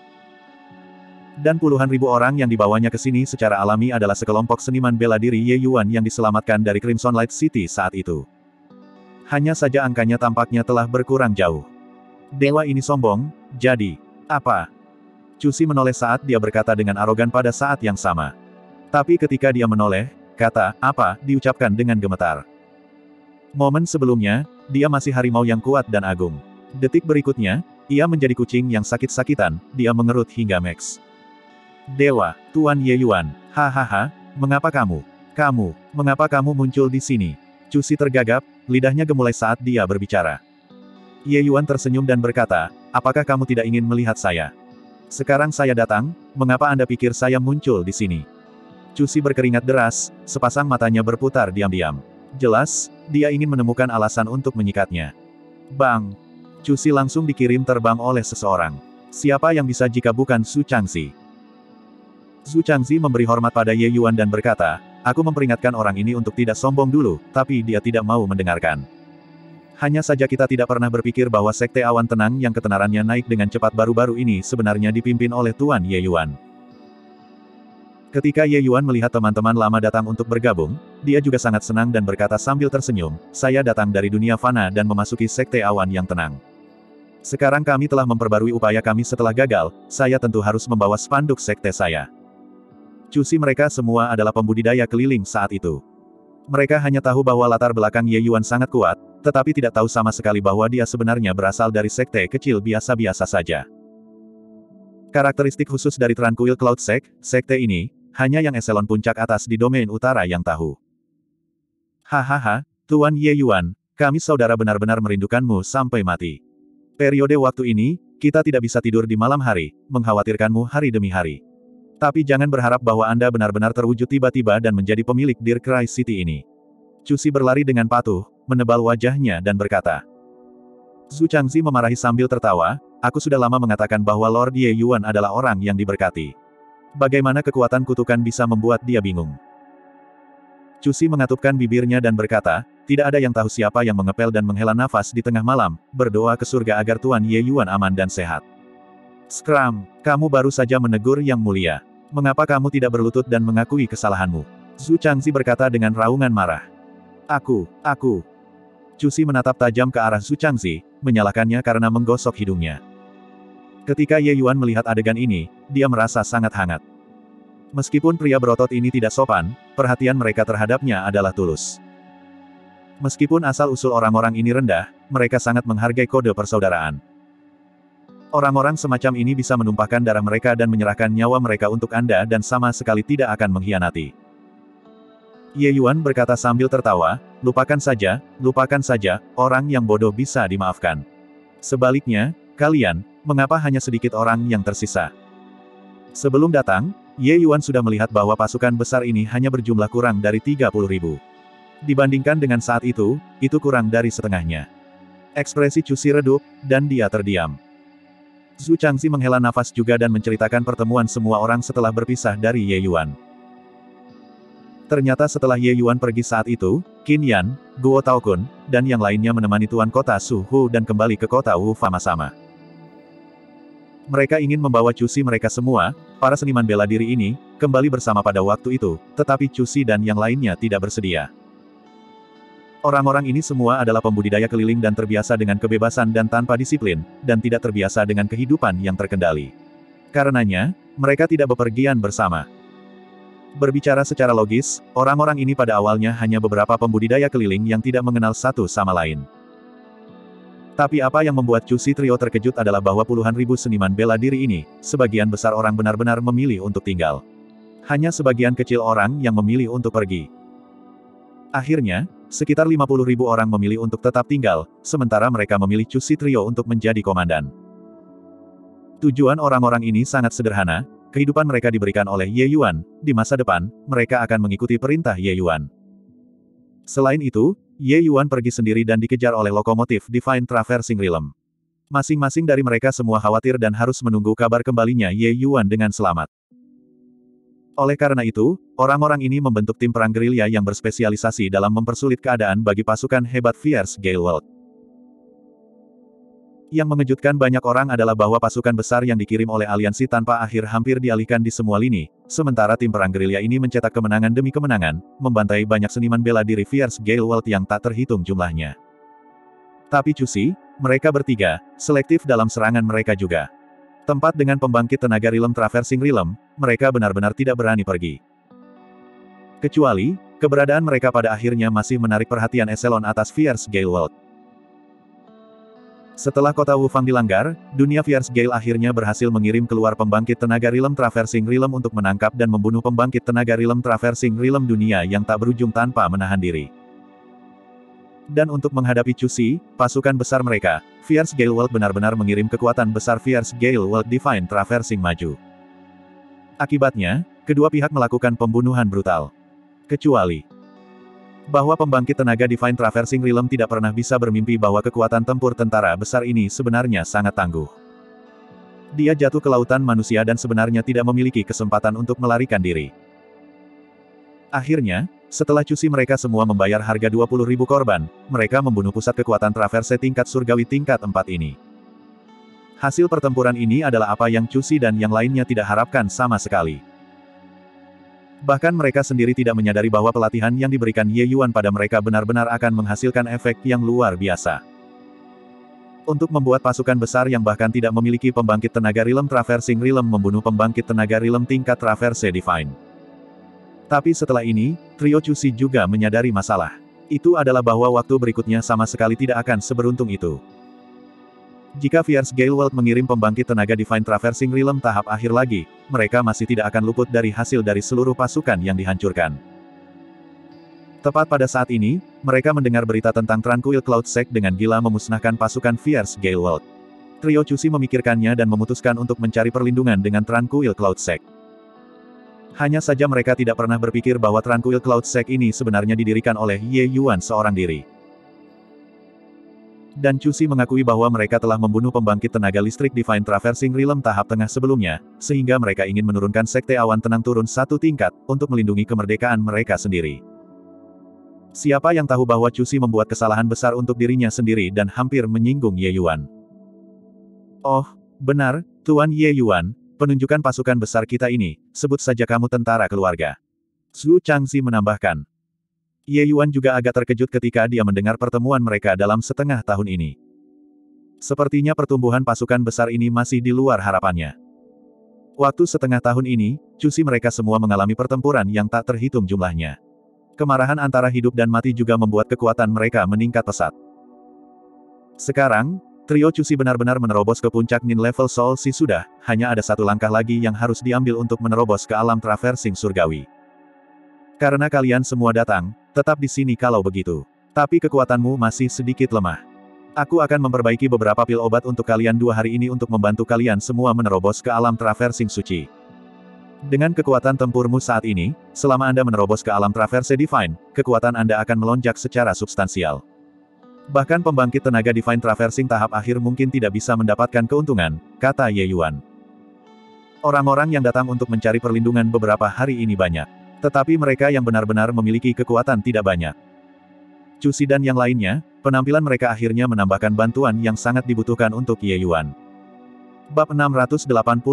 [SPEAKER 1] Dan puluhan ribu orang yang dibawanya ke sini secara alami adalah sekelompok seniman bela diri Ye Yuan yang diselamatkan dari Crimson Light City saat itu. Hanya saja angkanya tampaknya telah berkurang jauh. Dewa ini sombong, jadi, apa? Cusi menoleh saat dia berkata dengan arogan pada saat yang sama. Tapi ketika dia menoleh, kata, apa, diucapkan dengan gemetar. Momen sebelumnya, dia masih harimau yang kuat dan agung. Detik berikutnya, ia menjadi kucing yang sakit-sakitan, dia mengerut hingga max. Dewa, Tuan Ye Yuan, hahaha, mengapa mengapa kamu muncul di sini? Cusi tergagap, lidahnya gemulai saat dia berbicara. Ye Yuan tersenyum dan berkata, apakah kamu tidak ingin melihat saya? Sekarang saya datang, mengapa Anda pikir saya muncul di sini? Cusi berkeringat deras, sepasang matanya berputar diam-diam. Jelas, dia ingin menemukan alasan untuk menyikatnya. Bang! Cusi langsung dikirim terbang oleh seseorang. Siapa yang bisa jika bukan Su Changzi? Su Changzi memberi hormat pada Ye Yuan dan berkata, aku memperingatkan orang ini untuk tidak sombong dulu, tapi dia tidak mau mendengarkan. Hanya saja kita tidak pernah berpikir bahwa Sekte Awan Tenang yang ketenarannya naik dengan cepat baru-baru ini sebenarnya dipimpin oleh Tuan Ye Yuan. Ketika Ye Yuan melihat teman-teman lama datang untuk bergabung, dia juga sangat senang dan berkata sambil tersenyum, saya datang dari dunia fana dan memasuki Sekte Awan yang tenang. Sekarang kami telah memperbarui upaya kami setelah gagal, saya tentu harus membawa spanduk sekte saya. Cusi mereka semua adalah pembudidaya keliling saat itu. Mereka hanya tahu bahwa latar belakang Ye Yuan sangat kuat, tetapi tidak tahu sama sekali bahwa dia sebenarnya berasal dari sekte kecil biasa-biasa saja. Karakteristik khusus dari Tranquil Cloud sekte ini, hanya yang eselon puncak atas di domain utara yang tahu. Hahaha, Tuan Ye Yuan, kami saudara benar-benar merindukanmu sampai mati. Periode waktu ini, kita tidak bisa tidur di malam hari, mengkhawatirkanmu hari demi hari. Tapi jangan berharap bahwa Anda benar-benar terwujud tiba-tiba dan menjadi pemilik Deer Cry City ini. Cusi berlari dengan patuh, menebal wajahnya dan berkata. Su Changzi memarahi sambil tertawa, aku sudah lama mengatakan bahwa Lord Ye Yuan adalah orang yang diberkati. Bagaimana kekuatan kutukan bisa membuat dia bingung? Cusi mengatupkan bibirnya dan berkata, tidak ada yang tahu siapa yang mengepel dan menghela nafas di tengah malam, berdoa ke surga agar Tuan Ye Yuan aman dan sehat. Skram, kamu baru saja menegur yang mulia. Mengapa kamu tidak berlutut dan mengakui kesalahanmu? Su Changzi berkata dengan raungan marah. Aku. Cusi menatap tajam ke arah Su Changzi, menyalahkannya karena menggosok hidungnya. Ketika Ye Yuan melihat adegan ini, dia merasa sangat hangat. Meskipun pria berotot ini tidak sopan, perhatian mereka terhadapnya adalah tulus. Meskipun asal-usul orang-orang ini rendah, mereka sangat menghargai kode persaudaraan. Orang-orang semacam ini bisa menumpahkan darah mereka dan menyerahkan nyawa mereka untuk Anda dan sama sekali tidak akan mengkhianati. Ye Yuan berkata sambil tertawa, lupakan saja, orang yang bodoh bisa dimaafkan. Sebaliknya, kalian, mengapa hanya sedikit orang yang tersisa? Sebelum datang, Ye Yuan sudah melihat bahwa pasukan besar ini hanya berjumlah kurang dari 30.000. Dibandingkan dengan saat itu kurang dari setengahnya. Ekspresi Cusi redup, dan dia terdiam. Zhu Changxi menghela nafas juga dan menceritakan pertemuan semua orang setelah berpisah dari Ye Yuan. Ternyata setelah Ye Yuan pergi saat itu, Qin Yan, Guo Taokun, dan yang lainnya menemani tuan kota Su Hu dan kembali ke kota Wu sama-sama. Mereka ingin membawa Cusi mereka semua, para seniman bela diri ini, kembali bersama pada waktu itu, tetapi Cusi dan yang lainnya tidak bersedia. Orang-orang ini semua adalah pembudidaya keliling dan terbiasa dengan kebebasan dan tanpa disiplin, dan tidak terbiasa dengan kehidupan yang terkendali. Karenanya, mereka tidak bepergian bersama. Berbicara secara logis, orang-orang ini pada awalnya hanya beberapa pembudidaya keliling yang tidak mengenal satu sama lain. Tapi apa yang membuat Cusi Trio terkejut adalah bahwa puluhan ribu seniman bela diri ini, sebagian besar orang benar-benar memilih untuk tinggal. Hanya sebagian kecil orang yang memilih untuk pergi. Akhirnya, sekitar 50.000 orang memilih untuk tetap tinggal, sementara mereka memilih Cusi Trio untuk menjadi komandan. Tujuan orang-orang ini sangat sederhana, kehidupan mereka diberikan oleh Ye Yuan, di masa depan, mereka akan mengikuti perintah Ye Yuan. Selain itu, Ye Yuan pergi sendiri dan dikejar oleh lokomotif Divine Traversing Realm. Masing-masing dari mereka semua khawatir dan harus menunggu kabar kembalinya Ye Yuan dengan selamat. Oleh karena itu, orang-orang ini membentuk tim perang gerilya yang berspesialisasi dalam mempersulit keadaan bagi pasukan hebat Fierce Gale World. Yang mengejutkan banyak orang adalah bahwa pasukan besar yang dikirim oleh aliansi tanpa akhir hampir dialihkan di semua lini, sementara tim perang gerilya ini mencetak kemenangan demi kemenangan, membantai banyak seniman bela diri Fierce Gale World yang tak terhitung jumlahnya. Tapi Cusi, mereka bertiga, selektif dalam serangan mereka juga. Tempat dengan pembangkit tenaga Realm Traversing Realm, mereka benar-benar tidak berani pergi. Kecuali, keberadaan mereka pada akhirnya masih menarik perhatian eselon atas Fierce Gale World. Setelah kota Wufang dilanggar, dunia Fierce Gale akhirnya berhasil mengirim keluar pembangkit tenaga Realm Traversing Realm untuk menangkap dan membunuh pembangkit tenaga Realm Traversing Realm dunia yang tak berujung tanpa menahan diri. Dan untuk menghadapi Cusi, pasukan besar mereka, Fierce Gale World benar-benar mengirim kekuatan besar Fierce Gale World Divine Traversing maju. Akibatnya, kedua pihak melakukan pembunuhan brutal. Kecuali bahwa pembangkit tenaga Divine Traversing Realm tidak pernah bisa bermimpi bahwa kekuatan tempur tentara besar ini sebenarnya sangat tangguh. Dia jatuh ke lautan manusia dan sebenarnya tidak memiliki kesempatan untuk melarikan diri. Akhirnya, setelah Cusi mereka semua membayar harga 20.000 korban, mereka membunuh pusat kekuatan traverse tingkat surgawi tingkat 4 ini. Hasil pertempuran ini adalah apa yang Cusi dan yang lainnya tidak harapkan sama sekali. Bahkan mereka sendiri tidak menyadari bahwa pelatihan yang diberikan Ye Yuan pada mereka benar-benar akan menghasilkan efek yang luar biasa. Untuk membuat pasukan besar yang bahkan tidak memiliki pembangkit tenaga Realm Traversing Realm membunuh pembangkit tenaga Realm tingkat Traverse Divine. Tapi setelah ini, trio Cusi juga menyadari masalah. Itu adalah bahwa waktu berikutnya sama sekali tidak akan seberuntung itu. Jika Fierce Gale World mengirim pembangkit tenaga Divine Traversing Realm tahap akhir lagi, mereka masih tidak akan luput dari hasil dari seluruh pasukan yang dihancurkan. Tepat pada saat ini, mereka mendengar berita tentang Tranquil Cloud Sect dengan gila memusnahkan pasukan Fierce Gale World. Trio Cusi memikirkannya dan memutuskan untuk mencari perlindungan dengan Tranquil Cloud Sect. Hanya saja mereka tidak pernah berpikir bahwa Tranquil Cloud Sect ini sebenarnya didirikan oleh Ye Yuan seorang diri. Dan Cusi mengakui bahwa mereka telah membunuh pembangkit tenaga listrik Divine Traversing Realm tahap tengah sebelumnya, sehingga mereka ingin menurunkan Sekte Awan Tenang turun satu tingkat, untuk melindungi kemerdekaan mereka sendiri. Siapa yang tahu bahwa Cusi membuat kesalahan besar untuk dirinya sendiri dan hampir menyinggung Ye Yuan. Oh, benar, Tuan Ye Yuan. Penunjukan pasukan besar kita ini, sebut saja kamu tentara keluarga. Zhu Changxi menambahkan. Ye Yuan juga agak terkejut ketika dia mendengar pertemuan mereka dalam setengah tahun ini. Sepertinya pertumbuhan pasukan besar ini masih di luar harapannya. Waktu setengah tahun ini, Cusi mereka semua mengalami pertempuran yang tak terhitung jumlahnya. Kemarahan antara hidup dan mati juga membuat kekuatan mereka meningkat pesat. Sekarang, trio Cusi benar-benar menerobos ke puncak Nin level Soul Si sudah, hanya ada satu langkah lagi yang harus diambil untuk menerobos ke alam traversing surgawi. Karena kalian semua datang, tetap di sini kalau begitu. Tapi kekuatanmu masih sedikit lemah. Aku akan memperbaiki beberapa pil obat untuk kalian 2 hari ini untuk membantu kalian semua menerobos ke alam traversing suci. Dengan kekuatan tempurmu saat ini, selama Anda menerobos ke alam traverse divine, kekuatan Anda akan melonjak secara substansial. Bahkan pembangkit tenaga Divine Traversing tahap akhir mungkin tidak bisa mendapatkan keuntungan, kata Ye Yuan. Orang-orang yang datang untuk mencari perlindungan beberapa hari ini banyak. Tetapi mereka yang benar-benar memiliki kekuatan tidak banyak. Chu Si dan yang lainnya, penampilan mereka akhirnya menambahkan bantuan yang sangat dibutuhkan untuk Ye Yuan. Bab 685.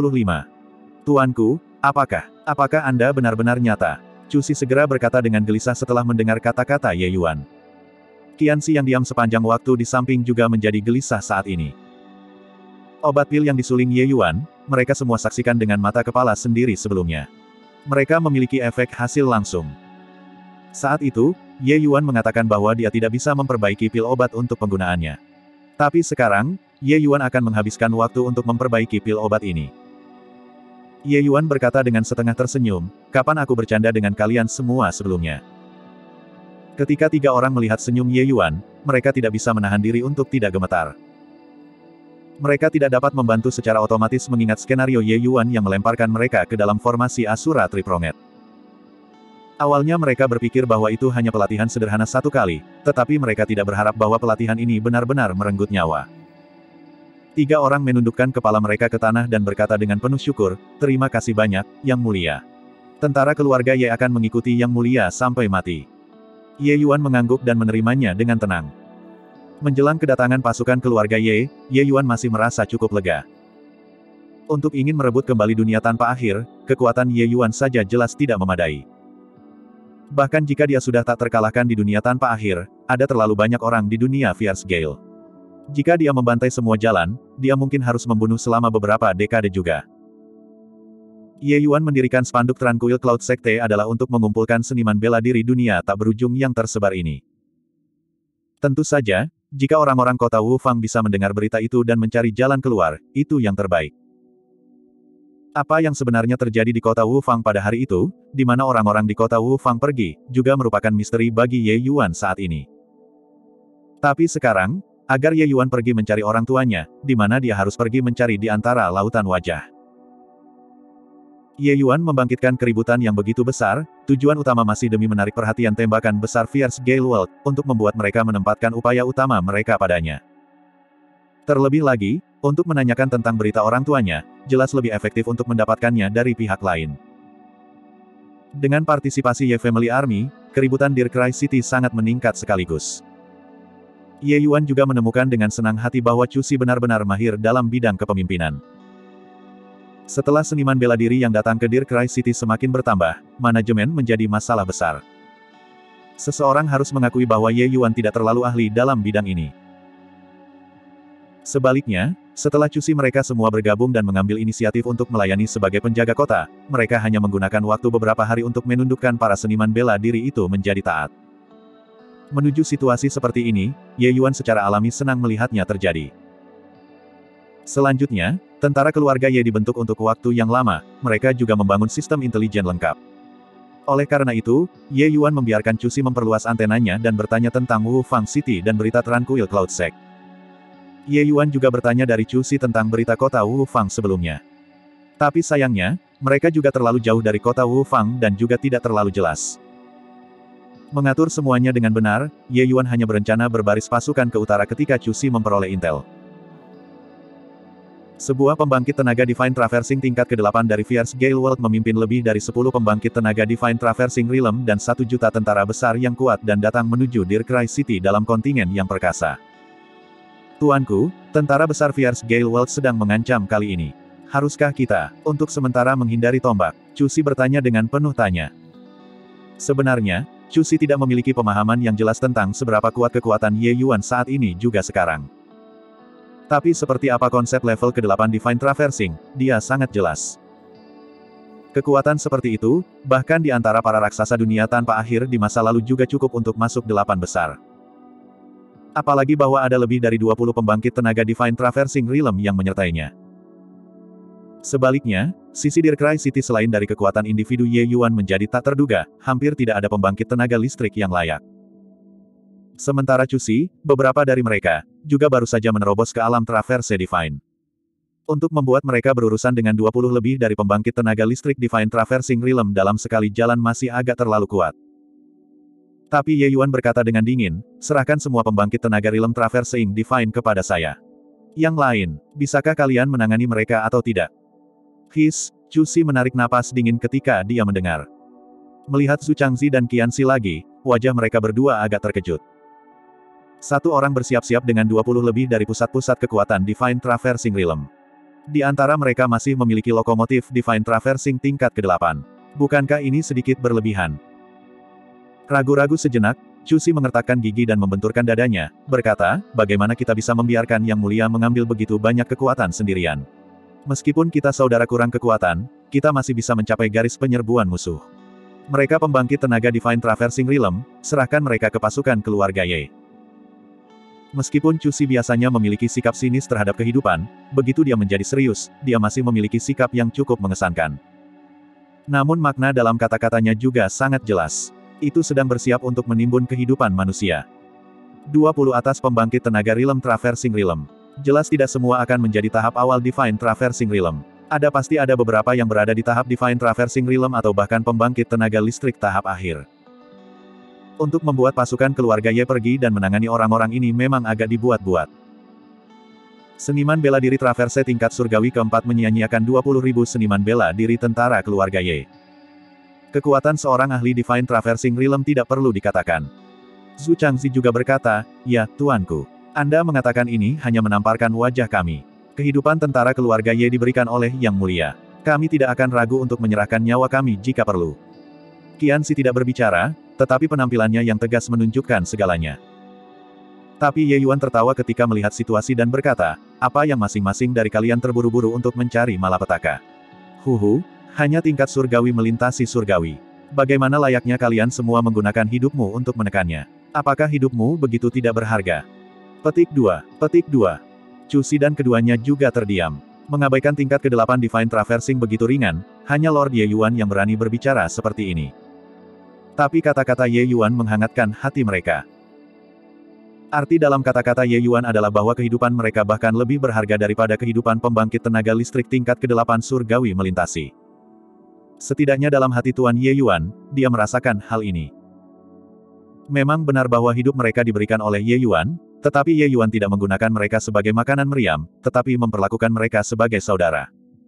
[SPEAKER 1] Tuanku, apakah Anda benar-benar nyata? Chu Si segera berkata dengan gelisah setelah mendengar kata-kata Ye Yuan. Qianxi yang diam sepanjang waktu di samping juga menjadi gelisah saat ini. Obat pil yang disuling Ye Yuan, mereka semua saksikan dengan mata kepala sendiri sebelumnya. Mereka memiliki efek hasil langsung. Saat itu, Ye Yuan mengatakan bahwa dia tidak bisa memperbaiki pil obat untuk penggunaannya. Tapi sekarang, Ye Yuan akan menghabiskan waktu untuk memperbaiki pil obat ini. Ye Yuan berkata dengan setengah tersenyum, kapan aku bercanda dengan kalian semua sebelumnya? Ketika tiga orang melihat senyum Ye Yuan, mereka tidak bisa menahan diri untuk tidak gemetar. Mereka tidak dapat membantu secara otomatis mengingat skenario Ye Yuan yang melemparkan mereka ke dalam formasi Asura Tripronged. Awalnya mereka berpikir bahwa itu hanya pelatihan sederhana satu kali, tetapi mereka tidak berharap bahwa pelatihan ini benar-benar merenggut nyawa. Tiga orang menundukkan kepala mereka ke tanah dan berkata dengan penuh syukur, terima kasih banyak, Yang Mulia. Tentara keluarga Ye akan mengikuti Yang Mulia sampai mati. Ye Yuan mengangguk dan menerimanya dengan tenang. Menjelang kedatangan pasukan keluarga Ye, Ye Yuan masih merasa cukup lega. Untuk ingin merebut kembali dunia tanpa akhir, kekuatan Ye Yuan saja jelas tidak memadai. Bahkan jika dia sudah tak terkalahkan di dunia tanpa akhir, ada terlalu banyak orang di dunia Fierce Gale. Jika dia membantai semua jalan, dia mungkin harus membunuh selama beberapa dekade juga. Ye Yuan mendirikan spanduk Tranquil Cloud Sekte adalah untuk mengumpulkan seniman bela diri dunia tak berujung yang tersebar ini. Tentu saja, jika orang-orang kota Wu Fang bisa mendengar berita itu dan mencari jalan keluar, itu yang terbaik. Apa yang sebenarnya terjadi di kota Wu Fang pada hari itu, di mana orang-orang di kota Wu Fang pergi, juga merupakan misteri bagi Ye Yuan saat ini. Tapi sekarang, agar Ye Yuan pergi mencari orang tuanya, di mana dia harus pergi mencari di antara lautan wajah. Ye Yuan membangkitkan keributan yang begitu besar, tujuan utama masih demi menarik perhatian tembakan besar Fierce Gale World, untuk membuat mereka menempatkan upaya utama mereka padanya. Terlebih lagi, untuk menanyakan tentang berita orang tuanya, jelas lebih efektif untuk mendapatkannya dari pihak lain. Dengan partisipasi Ye Family Army, keributan Deer Cry City sangat meningkat sekaligus. Ye Yuan juga menemukan dengan senang hati bahwa Chu Si benar-benar mahir dalam bidang kepemimpinan. Setelah seniman bela diri yang datang ke Deer Cry City semakin bertambah, manajemen menjadi masalah besar. Seseorang harus mengakui bahwa Ye Yuan tidak terlalu ahli dalam bidang ini. Sebaliknya, setelah Chu Si mereka semua bergabung dan mengambil inisiatif untuk melayani sebagai penjaga kota, mereka hanya menggunakan waktu beberapa hari untuk menundukkan para seniman bela diri itu menjadi taat. Menuju situasi seperti ini, Ye Yuan secara alami senang melihatnya terjadi. Selanjutnya, tentara keluarga Ye dibentuk untuk waktu yang lama, mereka juga membangun sistem intelijen lengkap. Oleh karena itu, Ye Yuan membiarkan Chu Si memperluas antenanya dan bertanya tentang Wu Fang City dan berita Tranquil Cloud Sect. Ye Yuan juga bertanya dari Chu Si tentang berita kota Wu Fang sebelumnya. Tapi sayangnya, mereka juga terlalu jauh dari kota Wu Fang dan juga tidak terlalu jelas. Mengatur semuanya dengan benar, Ye Yuan hanya berencana berbaris pasukan ke utara ketika Chu Si memperoleh intel. Sebuah pembangkit tenaga Divine Traversing tingkat ke-8 dari Fierce Gale World memimpin lebih dari 10 pembangkit tenaga Divine Traversing Realm dan 1 juta tentara besar yang kuat dan datang menuju Deer Cry City dalam kontingen yang perkasa. Tuanku, tentara besar Fierce Gale World sedang mengancam kali ini. Haruskah kita, untuk sementara menghindari tombak? Chu Si bertanya dengan penuh tanya. Sebenarnya, Chu Si tidak memiliki pemahaman yang jelas tentang seberapa kuat kekuatan Ye Yuan saat ini juga sekarang. Tapi seperti apa konsep level ke-8 Divine Traversing, dia sangat jelas. Kekuatan seperti itu, bahkan di antara para raksasa dunia tanpa akhir di masa lalu juga cukup untuk masuk 8 besar. Apalagi bahwa ada lebih dari 20 pembangkit tenaga Divine Traversing Realm yang menyertainya. Sebaliknya, sisi Deer Cry City selain dari kekuatan individu Ye Yuan menjadi tak terduga, hampir tidak ada pembangkit tenaga listrik yang layak. Sementara Chu Si, beberapa dari mereka, juga baru saja menerobos ke alam Traverse Divine. Untuk membuat mereka berurusan dengan 20 lebih dari pembangkit tenaga listrik Divine Traversing Realm dalam sekali jalan masih agak terlalu kuat. Tapi Ye Yuan berkata dengan dingin, serahkan semua pembangkit tenaga Realm Traversing Divine kepada saya. Yang lain, bisakah kalian menangani mereka atau tidak? Chu Xi menarik napas dingin ketika dia mendengar. Melihat Zhu Changzi dan Qianxi lagi, wajah mereka berdua agak terkejut. Satu orang bersiap-siap dengan 20 lebih dari pusat-pusat kekuatan Divine Traversing Realm. Di antara mereka masih memiliki lokomotif Divine Traversing tingkat ke-8. Bukankah ini sedikit berlebihan? Ragu-ragu sejenak, Chu Xi mengertakkan gigi dan membenturkan dadanya, berkata, bagaimana kita bisa membiarkan Yang Mulia mengambil begitu banyak kekuatan sendirian? Meskipun kita saudara kurang kekuatan, kita masih bisa mencapai garis penyerbuan musuh. Mereka pembangkit tenaga Divine Traversing Realm, serahkan mereka ke pasukan keluarga Ye. Meskipun Chu Xi biasanya memiliki sikap sinis terhadap kehidupan, begitu dia menjadi serius, dia masih memiliki sikap yang cukup mengesankan. Namun makna dalam kata-katanya juga sangat jelas. Itu sedang bersiap untuk menimbun kehidupan manusia. 20 atas pembangkit tenaga Realm Traversing Realm. Jelas tidak semua akan menjadi tahap awal Divine Traversing Realm. Pasti ada beberapa yang berada di tahap Divine Traversing Realm atau bahkan pembangkit tenaga listrik tahap akhir. Untuk membuat pasukan keluarga Ye pergi dan menangani orang-orang ini memang agak dibuat-buat. Seniman bela diri Traverse tingkat surgawi keempat menyia-nyiakan 20.000 seniman bela diri tentara keluarga Ye. Kekuatan seorang ahli Divine Traversing Realm tidak perlu dikatakan. Zhu Changzi juga berkata, ya, tuanku. Anda mengatakan ini hanya menamparkan wajah kami. Kehidupan tentara keluarga Ye diberikan oleh Yang Mulia. Kami tidak akan ragu untuk menyerahkan nyawa kami jika perlu. Qianxi tidak berbicara, tetapi penampilannya yang tegas menunjukkan segalanya. Tapi Ye Yuan tertawa ketika melihat situasi dan berkata, apa yang masing-masing dari kalian terburu-buru untuk mencari malapetaka? Hanya tingkat surgawi melintasi surgawi. Bagaimana layaknya kalian semua menggunakan hidupmu untuk menekannya? Apakah hidupmu begitu tidak berharga? Petik 2. Chu Xi dan keduanya juga terdiam. Mengabaikan tingkat ke-8 Divine Traversing begitu ringan, hanya Lord Ye Yuan yang berani berbicara seperti ini. Tapi kata-kata Ye Yuan menghangatkan hati mereka. Arti dalam kata-kata Ye Yuan adalah bahwa kehidupan mereka bahkan lebih berharga daripada kehidupan pembangkit tenaga listrik tingkat ke-8 surgawi melintasi. Setidaknya dalam hati Tuan Ye Yuan, dia merasakan hal ini. Memang benar bahwa hidup mereka diberikan oleh Ye Yuan, tetapi Ye Yuan tidak menggunakan mereka sebagai makanan meriam, tetapi memperlakukan mereka sebagai saudara.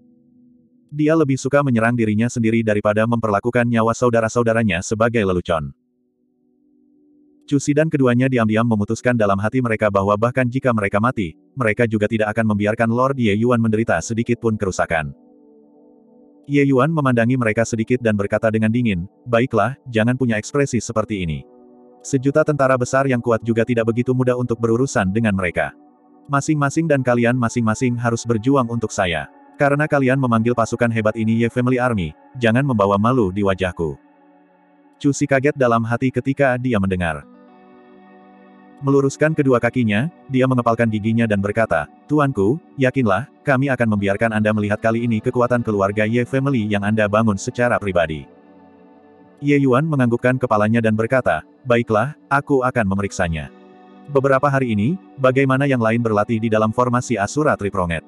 [SPEAKER 1] Dia lebih suka menyerang dirinya sendiri daripada memperlakukan nyawa saudara-saudaranya sebagai lelucon. Chu Xi dan keduanya diam-diam memutuskan dalam hati mereka bahwa bahkan jika mereka mati, mereka juga tidak akan membiarkan Lord Ye Yuan menderita sedikit pun kerusakan. Ye Yuan memandangi mereka sedikit dan berkata dengan dingin, baiklah, jangan punya ekspresi seperti ini. Sejuta tentara besar yang kuat juga tidak begitu mudah untuk berurusan dengan mereka. Masing-masing dan kalian masing-masing harus berjuang untuk saya. Karena kalian memanggil pasukan hebat ini Ye Family Army, jangan membawa malu di wajahku. Chu Xi kaget dalam hati ketika dia mendengar. Meluruskan kedua kakinya, dia mengepalkan giginya dan berkata, Tuanku, yakinlah, kami akan membiarkan Anda melihat kali ini kekuatan keluarga Ye Family yang Anda bangun secara pribadi. Ye Yuan menganggukkan kepalanya dan berkata, baiklah, aku akan memeriksanya. Beberapa hari ini, bagaimana yang lain berlatih di dalam formasi Asura Tripronget?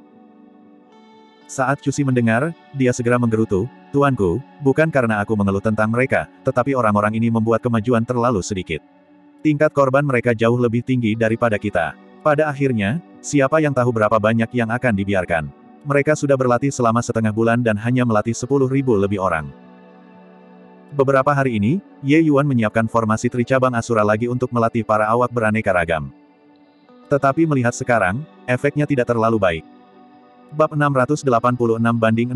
[SPEAKER 1] Saat Chu Xi mendengar, dia segera menggerutu, Tuanku, bukan karena aku mengeluh tentang mereka, tetapi orang-orang ini membuat kemajuan terlalu sedikit. Tingkat korban mereka jauh lebih tinggi daripada kita. Pada akhirnya, siapa yang tahu berapa banyak yang akan dibiarkan? Mereka sudah berlatih selama setengah bulan dan hanya melatih 10.000 lebih orang. Beberapa hari ini, Ye Yuan menyiapkan formasi Tricabang Asura lagi untuk melatih para awak beraneka ragam. Tetapi melihat sekarang, efeknya tidak terlalu baik. Bab 686-686.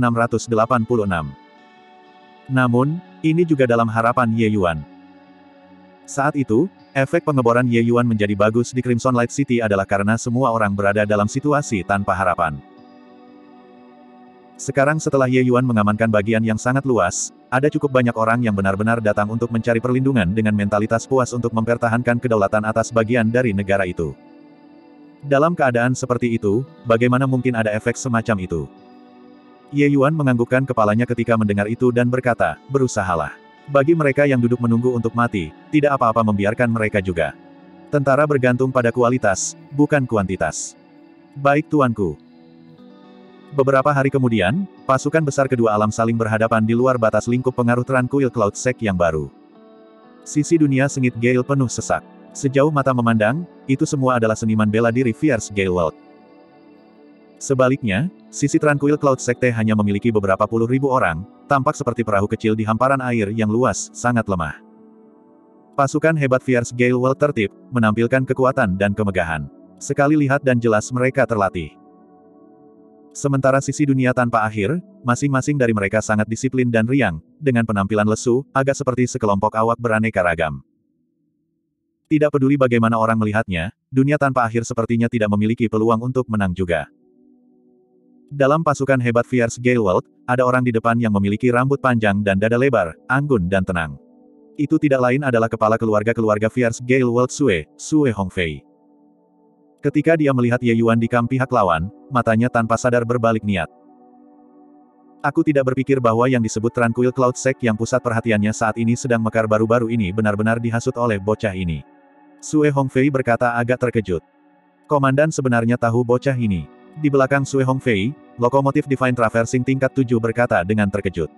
[SPEAKER 1] Namun, ini juga dalam harapan Ye Yuan. Saat itu, efek pengeboran Ye Yuan menjadi bagus di Crimson Light City adalah karena semua orang berada dalam situasi tanpa harapan. Sekarang setelah Ye Yuan mengamankan bagian yang sangat luas, ada cukup banyak orang yang benar-benar datang untuk mencari perlindungan dengan mentalitas puas untuk mempertahankan kedaulatan atas bagian dari negara itu. Dalam keadaan seperti itu, bagaimana mungkin ada efek semacam itu? Ye Yuan menganggukkan kepalanya ketika mendengar itu dan berkata, berusahalah. Bagi mereka yang duduk menunggu untuk mati, tidak apa-apa membiarkan mereka juga. Tentara bergantung pada kualitas, bukan kuantitas. Baik tuanku. Beberapa hari kemudian, pasukan besar kedua alam saling berhadapan di luar batas lingkup pengaruh Tranquil Cloud Sect yang baru. Sisi dunia sengit Gale penuh sesak. Sejauh mata memandang, itu semua adalah seniman bela diri Fierce Gale World. Sebaliknya, sisi Tranquil Cloud Sekte hanya memiliki beberapa puluh ribu orang, tampak seperti perahu kecil di hamparan air yang luas, sangat lemah. Pasukan hebat Fierce Gale World tertib, menampilkan kekuatan dan kemegahan. Sekali lihat dan jelas mereka terlatih. Sementara sisi dunia tanpa akhir, masing-masing dari mereka sangat disiplin dan riang, dengan penampilan lesu, agak seperti sekelompok awak beraneka ragam. Tidak peduli bagaimana orang melihatnya, dunia tanpa akhir sepertinya tidak memiliki peluang untuk menang juga. Dalam pasukan hebat Fierce Gale World, ada orang di depan yang memiliki rambut panjang dan dada lebar, anggun dan tenang. Itu tidak lain adalah kepala keluarga Fierce Gale World Sue Hongfei. Ketika dia melihat Ye Yuan di kamp pihak lawan, matanya tanpa sadar berbalik niat. Aku tidak berpikir bahwa yang disebut Tranquil Cloud Sect yang pusat perhatiannya saat ini sedang mekar baru-baru ini benar-benar dihasut oleh bocah ini. Sue Hongfei berkata agak terkejut. Komandan sebenarnya tahu bocah ini. Di belakang Sue Hongfei, lokomotif Divine Traversing tingkat 7 berkata dengan terkejut.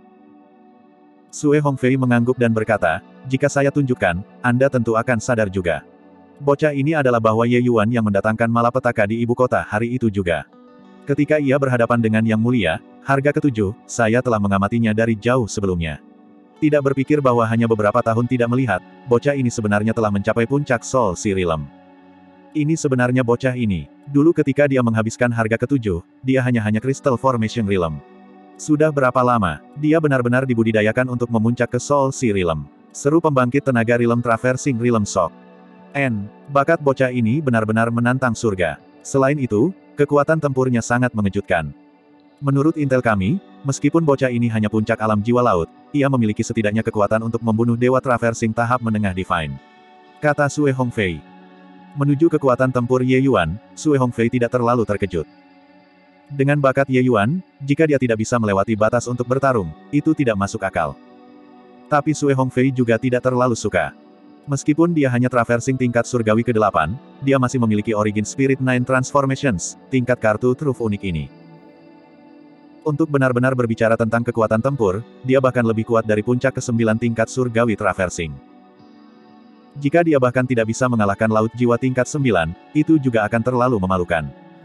[SPEAKER 1] Sue Hongfei mengangguk dan berkata, jika saya tunjukkan, Anda tentu akan sadar juga. Bocah ini adalah bahwa Ye Yuan yang mendatangkan malapetaka di ibu kota hari itu juga. Ketika ia berhadapan dengan Yang Mulia, harga ketujuh, saya telah mengamatinya dari jauh sebelumnya. Tidak berpikir bahwa hanya beberapa tahun tidak melihat, bocah ini sebenarnya telah mencapai puncak Soul Sea Realm. Ini sebenarnya bocah ini. Dulu ketika dia menghabiskan harga ketujuh, dia hanya Crystal Formation Realm. Sudah berapa lama, dia benar-benar dibudidayakan untuk memuncak ke Soul Sea Realm. Seru pembangkit tenaga Realm Traversing Realm Shock. Bakat bocah ini benar-benar menantang surga. Selain itu, kekuatan tempurnya sangat mengejutkan. Menurut intel kami, meskipun bocah ini hanya puncak alam jiwa laut, ia memiliki setidaknya kekuatan untuk membunuh Dewa Traversing tahap menengah Divine. Kata Sue Hongfei. Menuju kekuatan tempur Ye Yuan, Sue Hongfei tidak terlalu terkejut. Dengan bakat Ye Yuan, jika dia tidak bisa melewati batas untuk bertarung, itu tidak masuk akal. Tapi Sue Hongfei juga tidak terlalu suka. Meskipun dia hanya traversing tingkat surgawi ke-8, dia masih memiliki Origin Spirit 9 Transformations, tingkat kartu truf unik ini. Untuk benar-benar berbicara tentang kekuatan tempur, dia bahkan lebih kuat dari puncak ke-9 tingkat surgawi traversing. Jika dia bahkan tidak bisa mengalahkan laut jiwa tingkat 9, itu juga akan terlalu memalukan.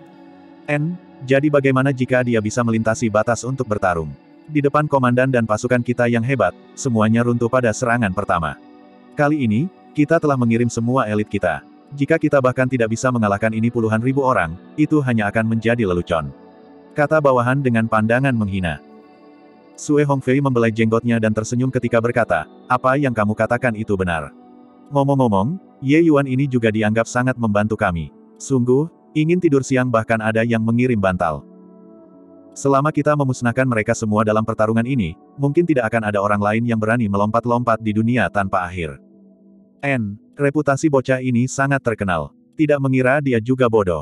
[SPEAKER 1] Jadi bagaimana jika dia bisa melintasi batas untuk bertarung? Di depan komandan dan pasukan kita yang hebat, semuanya runtuh pada serangan pertama. Kali ini, kita telah mengirim semua elit kita. Jika kita bahkan tidak bisa mengalahkan ini puluhan ribu orang, itu hanya akan menjadi lelucon. Kata bawahan dengan pandangan menghina. Sue Hongfei membelai jenggotnya dan tersenyum ketika berkata, apa yang kamu katakan itu benar. Ngomong-ngomong, Ye Yuan ini juga dianggap sangat membantu kami. Sungguh, ingin tidur siang bahkan ada yang mengirim bantal. Selama kita memusnahkan mereka semua dalam pertarungan ini, mungkin tidak akan ada orang lain yang berani melompat-lompat di dunia tanpa akhir. Reputasi bocah ini sangat terkenal. Tidak mengira dia juga bodoh.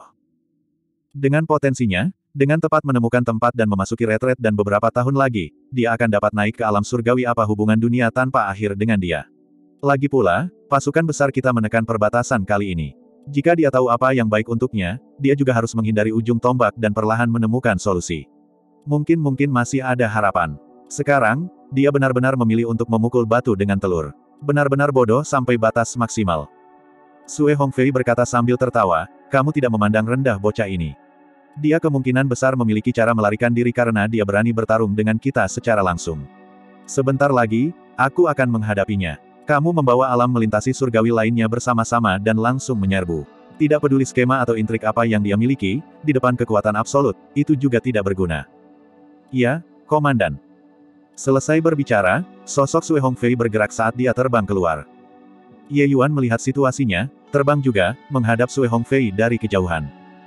[SPEAKER 1] Dengan potensinya, dengan tepat menemukan tempat dan memasuki retret dan beberapa tahun lagi, dia akan dapat naik ke alam surgawi. Apa hubungan dunia tanpa akhir dengan dia? Lagi pula, pasukan besar kita menekan perbatasan kali ini. Jika dia tahu apa yang baik untuknya, dia juga harus menghindari ujung tombak dan perlahan menemukan solusi. Mungkin masih ada harapan. Sekarang, dia benar-benar memilih untuk memukul batu dengan telur. Benar-benar bodoh sampai batas maksimal. Sue Hongfei berkata sambil tertawa, kamu tidak memandang rendah bocah ini. Dia kemungkinan besar memiliki cara melarikan diri karena dia berani bertarung dengan kita secara langsung. Sebentar lagi, aku akan menghadapinya. Kamu membawa alam melintasi surgawi lainnya bersama-sama dan langsung menyerbu. Tidak peduli skema atau intrik apa yang dia miliki, di depan kekuatan absolut, itu juga tidak berguna. Ya, Komandan. Selesai berbicara, sosok Sue Hongfei bergerak saat dia terbang keluar. Ye Yuan melihat situasinya, terbang juga, menghadap Sue Hongfei dari kejauhan.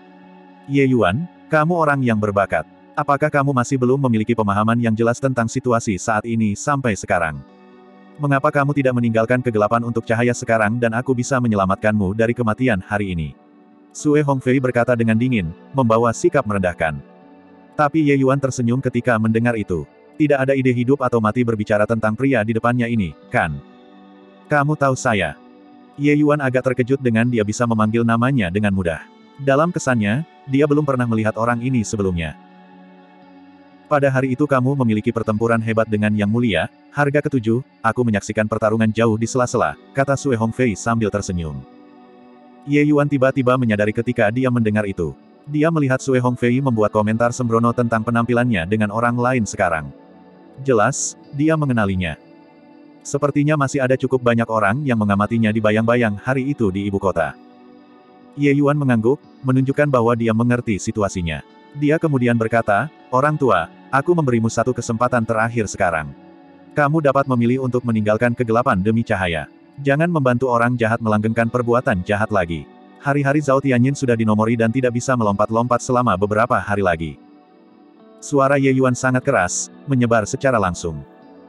[SPEAKER 1] Ye Yuan, kamu orang yang berbakat. Apakah kamu masih belum memiliki pemahaman yang jelas tentang situasi saat ini sampai sekarang? Mengapa kamu tidak meninggalkan kegelapan untuk cahaya sekarang dan aku bisa menyelamatkanmu dari kematian hari ini? Sue Hongfei berkata dengan dingin, membawa sikap merendahkan. Tapi Ye Yuan tersenyum ketika mendengar itu. Tidak ada ide hidup atau mati berbicara tentang pria di depannya ini, kan? Kamu tahu saya. Ye Yuan agak terkejut dengan dia bisa memanggil namanya dengan mudah. Dalam kesannya, dia belum pernah melihat orang ini sebelumnya. Pada hari itu kamu memiliki pertempuran hebat dengan Yang Mulia, harga ketujuh, aku menyaksikan pertarungan jauh di sela-sela, kata Sue Hongfei sambil tersenyum. Ye Yuan tiba-tiba menyadari ketika dia mendengar itu. Dia melihat Sue Hongfei membuat komentar sembrono tentang penampilannya dengan orang lain sekarang. Jelas, dia mengenalinya. Sepertinya masih ada cukup banyak orang yang mengamatinya di bayang-bayang hari itu di ibu kota. Ye Yuan mengangguk, menunjukkan bahwa dia mengerti situasinya. Dia kemudian berkata, orang tua, aku memberimu satu kesempatan terakhir sekarang. Kamu dapat memilih untuk meninggalkan kegelapan demi cahaya. Jangan membantu orang jahat melanggengkan perbuatan jahat lagi. Hari-hari Zhao Tianyin sudah dinomori dan tidak bisa melompat-lompat selama beberapa hari lagi. Suara Ye Yuan sangat keras, menyebar secara langsung.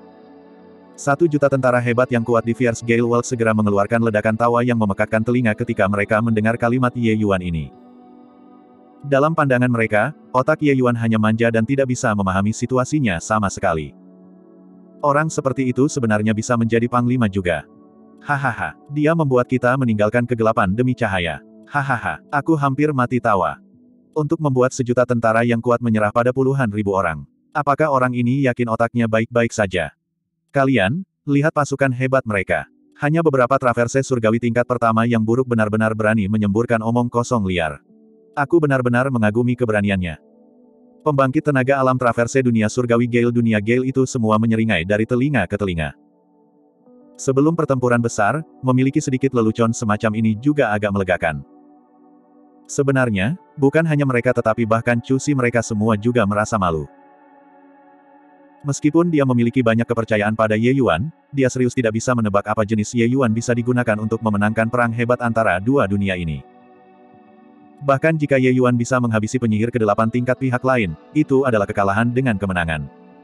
[SPEAKER 1] 1 juta tentara hebat yang kuat di Fierce Gale World segera mengeluarkan ledakan tawa yang memekakkan telinga ketika mereka mendengar kalimat Ye Yuan ini. Dalam pandangan mereka, otak Ye Yuan hanya manja dan tidak bisa memahami situasinya sama sekali. Orang seperti itu sebenarnya bisa menjadi panglima juga. Hahaha, dia membuat kita meninggalkan kegelapan demi cahaya. Hahaha, aku hampir mati tawa. Untuk membuat 1 juta tentara yang kuat menyerah pada puluhan ribu orang. Apakah orang ini yakin otaknya baik-baik saja? Kalian, lihat pasukan hebat mereka. Hanya beberapa traverse surgawi tingkat pertama yang buruk benar-benar berani menyemburkan omong kosong liar. Aku benar-benar mengagumi keberaniannya. Pembangkit tenaga alam traverse dunia surgawi dunia Gale itu semua menyeringai dari telinga ke telinga. Sebelum pertempuran besar, memiliki sedikit lelucon semacam ini juga agak melegakan. Sebenarnya, bukan hanya mereka tetapi bahkan Cusi mereka semua juga merasa malu. Meskipun dia memiliki banyak kepercayaan pada Ye Yuan, dia serius tidak bisa menebak apa jenis Ye Yuan bisa digunakan untuk memenangkan perang hebat antara dua dunia ini. Bahkan jika Ye Yuan bisa menghabisi penyihir ke-8 tingkat pihak lain, itu adalah kekalahan dengan kemenangan.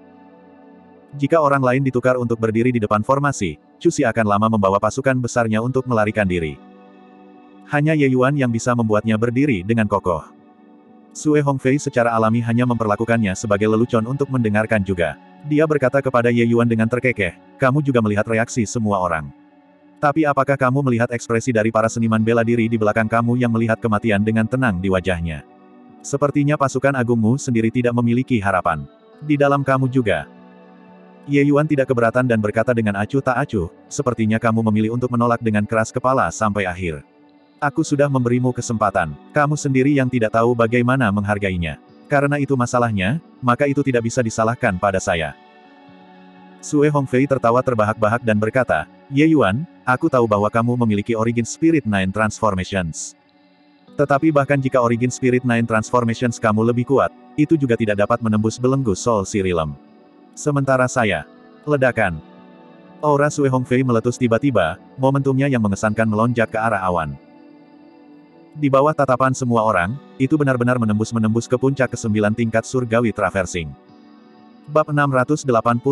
[SPEAKER 1] Jika orang lain ditukar untuk berdiri di depan formasi, Cusi akan lama membawa pasukan besarnya untuk melarikan diri. Hanya Ye Yuan yang bisa membuatnya berdiri dengan kokoh. Sue Hongfei secara alami hanya memperlakukannya sebagai lelucon untuk mendengarkan juga. Dia berkata kepada Ye Yuan dengan terkekeh, kamu juga melihat reaksi semua orang. Tapi apakah kamu melihat ekspresi dari para seniman bela diri di belakang kamu yang melihat kematian dengan tenang di wajahnya? Sepertinya pasukan agungmu sendiri tidak memiliki harapan. Di dalam kamu juga. Ye Yuan tidak keberatan dan berkata dengan acuh tak acuh, sepertinya kamu memilih untuk menolak dengan keras kepala sampai akhir. Aku sudah memberimu kesempatan, kamu sendiri yang tidak tahu bagaimana menghargainya. Karena itu masalahnya, maka itu tidak bisa disalahkan pada saya. Sue Hongfei tertawa terbahak-bahak dan berkata, Ye Yuan, aku tahu bahwa kamu memiliki Origin Spirit Nine Transformations. Tetapi bahkan jika Origin Spirit Nine Transformations kamu lebih kuat, itu juga tidak dapat menembus belenggu Soul Sirilem. Sementara saya. Ledakan. Aura Sue Hongfei meletus tiba-tiba, momentumnya yang mengesankan melonjak ke arah awan. Di bawah tatapan semua orang, itu benar-benar menembus ke puncak ke-9 tingkat surgawi traversing. Bab 687.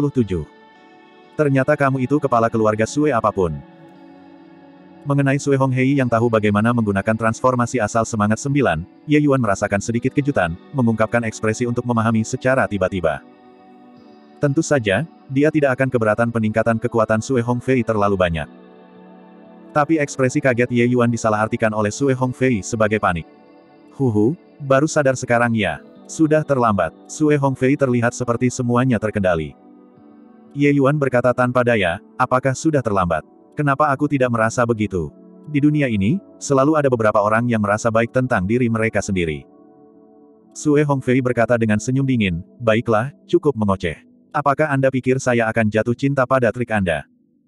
[SPEAKER 1] Ternyata kamu itu kepala keluarga Sue apapun. Mengenai Sue Honghei yang tahu bagaimana menggunakan transformasi asal semangat 9, Ye Yuan merasakan sedikit kejutan, mengungkapkan ekspresi untuk memahami secara tiba-tiba. Tentu saja, dia tidak akan keberatan peningkatan kekuatan Sue Hongfei terlalu banyak. Tapi ekspresi kaget Ye Yuan disalahartikan oleh Sue Hongfei sebagai panik. Baru sadar sekarang ya. Sudah terlambat. Sue Hongfei terlihat seperti semuanya terkendali. Ye Yuan berkata tanpa daya, apakah sudah terlambat? Kenapa aku tidak merasa begitu? Di dunia ini, selalu ada beberapa orang yang merasa baik tentang diri mereka sendiri. Sue Hongfei berkata dengan senyum dingin, baiklah, cukup mengoceh. Apakah Anda pikir saya akan jatuh cinta pada trik Anda?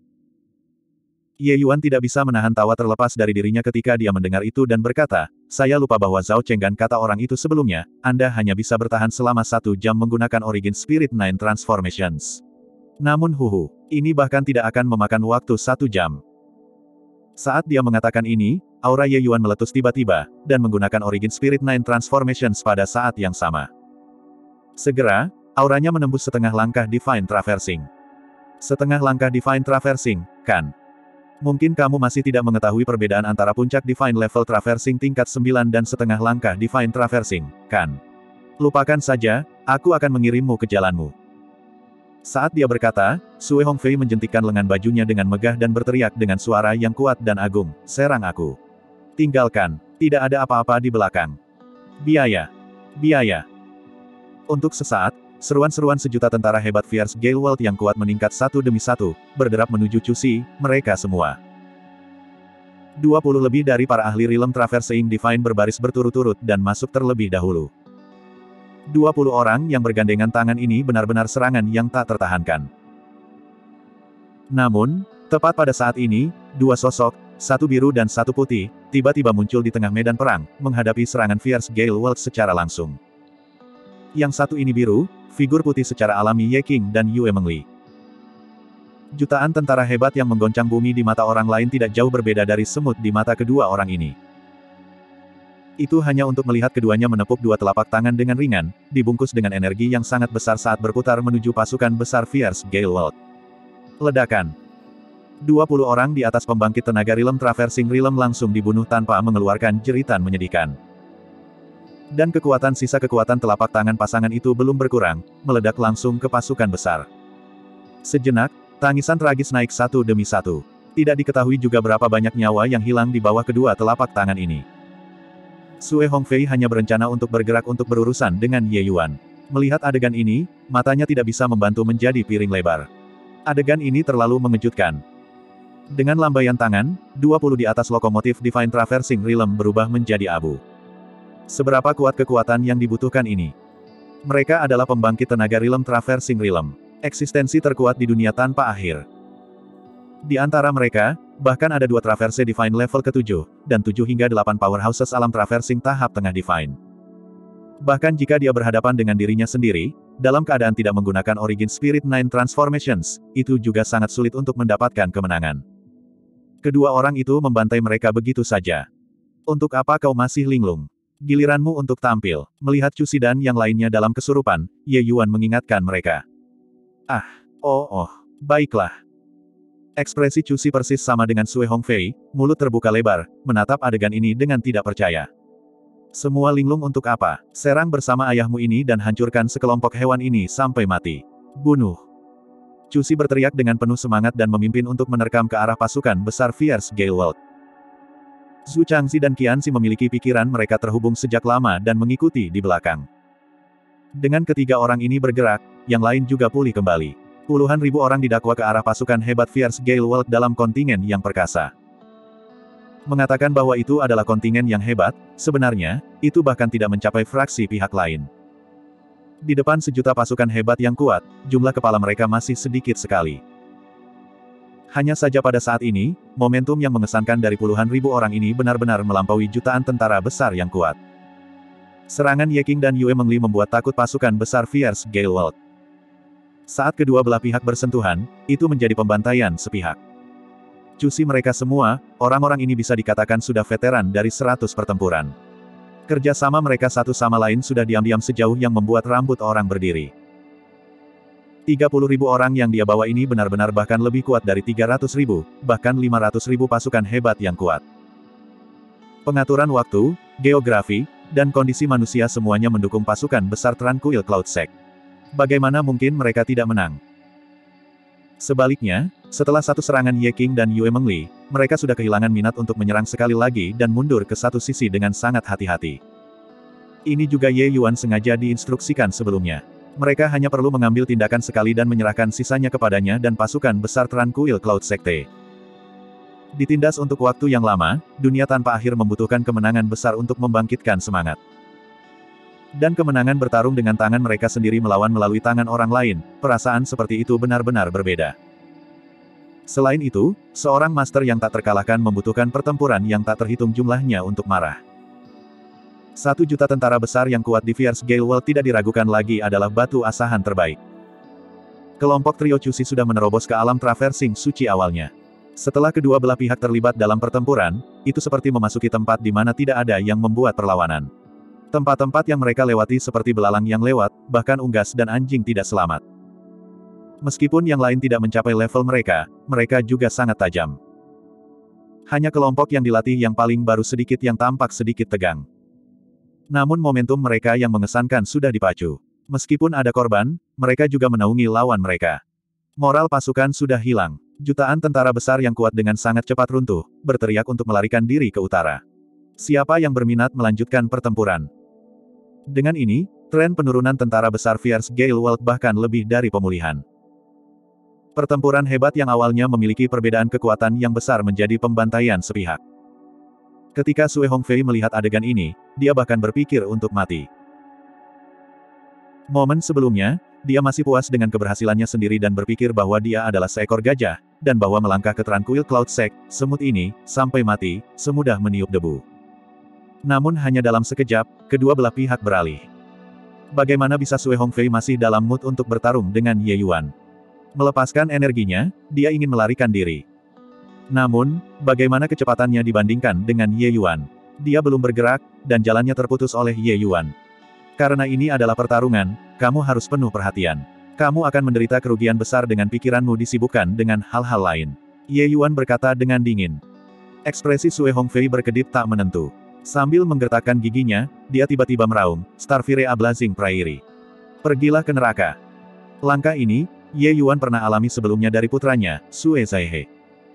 [SPEAKER 1] Ye Yuan tidak bisa menahan tawa terlepas dari dirinya ketika dia mendengar itu dan berkata, saya lupa bahwa Zhao Chenggan kata orang itu sebelumnya, Anda hanya bisa bertahan selama 1 jam menggunakan Origin Spirit Nine Transformations. Namun ini bahkan tidak akan memakan waktu 1 jam. Saat dia mengatakan ini, aura Ye Yuan meletus tiba-tiba, dan menggunakan Origin Spirit Nine Transformations pada saat yang sama. Segera, auranya menembus setengah langkah Divine Traversing. Setengah langkah Divine Traversing, kan? Mungkin kamu masih tidak mengetahui perbedaan antara puncak Divine Level Traversing tingkat 9 dan setengah langkah Divine Traversing, kan? Lupakan saja, aku akan mengirimmu ke jalanmu. Saat dia berkata, Sue Hongfei menjentikkan lengan bajunya dengan megah dan berteriak dengan suara yang kuat dan agung, serang aku. Tinggalkan, tidak ada apa-apa di belakang. Biaya. Untuk sesaat, Seruan-seruan sejuta tentara hebat Fierce Gale World yang kuat meningkat satu demi satu, berderap menuju Cusi, mereka semua. 20 lebih dari para ahli Realm Traversing Divine berbaris berturut-turut dan masuk terlebih dahulu. 20 orang yang bergandengan tangan ini benar-benar serangan yang tak tertahankan. Namun, tepat pada saat ini, dua sosok, satu biru dan satu putih, tiba-tiba muncul di tengah medan perang, menghadapi serangan Fierce Gale World secara langsung. Yang satu ini biru, figur putih secara alami Ye King dan Yue Mengli. Jutaan tentara hebat yang menggoncang bumi di mata orang lain tidak jauh berbeda dari semut di mata kedua orang ini. Itu hanya untuk melihat keduanya menepuk dua telapak tangan dengan ringan, dibungkus dengan energi yang sangat besar saat berputar menuju pasukan besar Fierce Gale World. Ledakan. 20 orang di atas pembangkit tenaga Realm Traversing Realm langsung dibunuh tanpa mengeluarkan jeritan menyedihkan. Dan sisa kekuatan telapak tangan pasangan itu belum berkurang, meledak langsung ke pasukan besar. Sejenak, tangisan tragis naik satu demi satu. Tidak diketahui juga berapa banyak nyawa yang hilang di bawah kedua telapak tangan ini. Sue Hongfei hanya berencana untuk bergerak untuk berurusan dengan Ye Yuan. Melihat adegan ini, matanya tidak bisa membantu menjadi piring lebar. Adegan ini terlalu mengejutkan. Dengan lambaian tangan, 20 di atas lokomotif Divine Traversing Realm berubah menjadi abu. Seberapa kuat kekuatan yang dibutuhkan ini? Mereka adalah pembangkit tenaga Realm Traversing Realm. Eksistensi terkuat di dunia tanpa akhir. Di antara mereka, bahkan ada dua Traverse Divine level ke-7, dan 7 hingga 8 powerhouses alam Traversing tahap tengah Divine. Bahkan jika dia berhadapan dengan dirinya sendiri, dalam keadaan tidak menggunakan Origin Spirit 9 Transformations, itu juga sangat sulit untuk mendapatkan kemenangan. Kedua orang itu membantai mereka begitu saja. Untuk apa kau masih linglung? Giliranmu untuk tampil. Melihat Cusi dan yang lainnya dalam kesurupan, Ye Yuan mengingatkan mereka. Baiklah. Ekspresi Cusi persis sama dengan Sue Hongfei, mulut terbuka lebar, menatap adegan ini dengan tidak percaya. Semua linglung untuk apa? Serang bersama ayahmu ini dan hancurkan sekelompok hewan ini sampai mati. Bunuh. Cusi berteriak dengan penuh semangat dan memimpin untuk menerkam ke arah pasukan besar Fierce Gale World. Zhu Changzi dan Qianxi memiliki pikiran mereka terhubung sejak lama dan mengikuti di belakang. Dengan ketiga orang ini bergerak, yang lain juga pulih kembali. Puluhan ribu orang didakwa ke arah pasukan hebat Fierce Gale World dalam kontingen yang perkasa. Mengatakan bahwa itu adalah kontingen yang hebat, sebenarnya, itu bahkan tidak mencapai fraksi pihak lain. Di depan sejuta pasukan hebat yang kuat, jumlah kepala mereka masih sedikit sekali. Hanya saja pada saat ini, momentum yang mengesankan dari puluhan ribu orang ini benar-benar melampaui jutaan tentara besar yang kuat. Serangan Ye King dan Yue Mengli membuat takut pasukan besar Fierce Gale World. Saat kedua belah pihak bersentuhan, itu menjadi pembantaian sepihak. Cusi mereka semua, orang-orang ini bisa dikatakan sudah veteran dari 100 pertempuran. Kerjasama mereka satu sama lain sudah diam-diam sejauh yang membuat rambut orang berdiri. 30.000 orang yang dia bawa ini benar-benar bahkan lebih kuat dari 300.000, bahkan 500.000 pasukan hebat yang kuat. Pengaturan waktu, geografi, dan kondisi manusia semuanya mendukung pasukan besar Tranquil Cloud Sect. Bagaimana mungkin mereka tidak menang? Sebaliknya, setelah satu serangan Ye King dan Yue Mengli, mereka sudah kehilangan minat untuk menyerang sekali lagi dan mundur ke satu sisi dengan sangat hati-hati. Ini juga Ye Yuan sengaja diinstruksikan sebelumnya. Mereka hanya perlu mengambil tindakan sekali dan menyerahkan sisanya kepadanya dan pasukan besar Tranquil Cloud Secte. Ditindas untuk waktu yang lama, dunia tanpa akhir membutuhkan kemenangan besar untuk membangkitkan semangat. Dan kemenangan bertarung dengan tangan mereka sendiri melawan melalui tangan orang lain, perasaan seperti itu benar-benar berbeda. Selain itu, seorang master yang tak terkalahkan membutuhkan pertempuran yang tak terhitung jumlahnya untuk marah. 1 juta tentara besar yang kuat di Fierce Gale World tidak diragukan lagi adalah batu asahan terbaik. Kelompok trio Cusi sudah menerobos ke alam Traversing suci awalnya. Setelah kedua belah pihak terlibat dalam pertempuran, itu seperti memasuki tempat di mana tidak ada yang membuat perlawanan. Tempat-tempat yang mereka lewati seperti belalang yang lewat, bahkan unggas dan anjing tidak selamat. Meskipun yang lain tidak mencapai level mereka, mereka juga sangat tajam. Hanya kelompok yang dilatih yang paling baru sedikit yang tampak sedikit tegang. Namun momentum mereka yang mengesankan sudah dipacu. Meskipun ada korban, mereka juga menaungi lawan mereka. Moral pasukan sudah hilang. Jutaan tentara besar yang kuat dengan sangat cepat runtuh, berteriak untuk melarikan diri ke utara. Siapa yang berminat melanjutkan pertempuran? Dengan ini, Tren penurunan tentara besar Fierce Gale World bahkan lebih dari pemulihan. Pertempuran hebat yang awalnya memiliki perbedaan kekuatan yang besar menjadi pembantaian sepihak. Ketika Sue Hongfei melihat adegan ini, dia bahkan berpikir untuk mati. Momen sebelumnya, dia masih puas dengan keberhasilannya sendiri dan berpikir bahwa dia adalah seekor gajah, dan bahwa melangkah ke Tranquil Cloud Sect, semut ini, sampai mati, semudah meniup debu. Namun hanya dalam sekejap, kedua belah pihak beralih. Bagaimana bisa Sue Hongfei masih dalam mood untuk bertarung dengan Ye Yuan? Melepaskan energinya, dia ingin melarikan diri. Namun, bagaimana kecepatannya dibandingkan dengan Ye Yuan? Dia belum bergerak, dan jalannya terputus oleh Ye Yuan. Karena ini adalah pertarungan, kamu harus penuh perhatian. Kamu akan menderita kerugian besar dengan pikiranmu disibukkan dengan hal-hal lain. Ye Yuan berkata dengan dingin. Ekspresi Sue Hongfei berkedip tak menentu. Sambil menggertakkan giginya, dia tiba-tiba meraung, Starfire A Blazing Prairie. Pergilah ke neraka. Langkah ini, Ye Yuan pernah alami sebelumnya dari putranya, Sue Zaihe.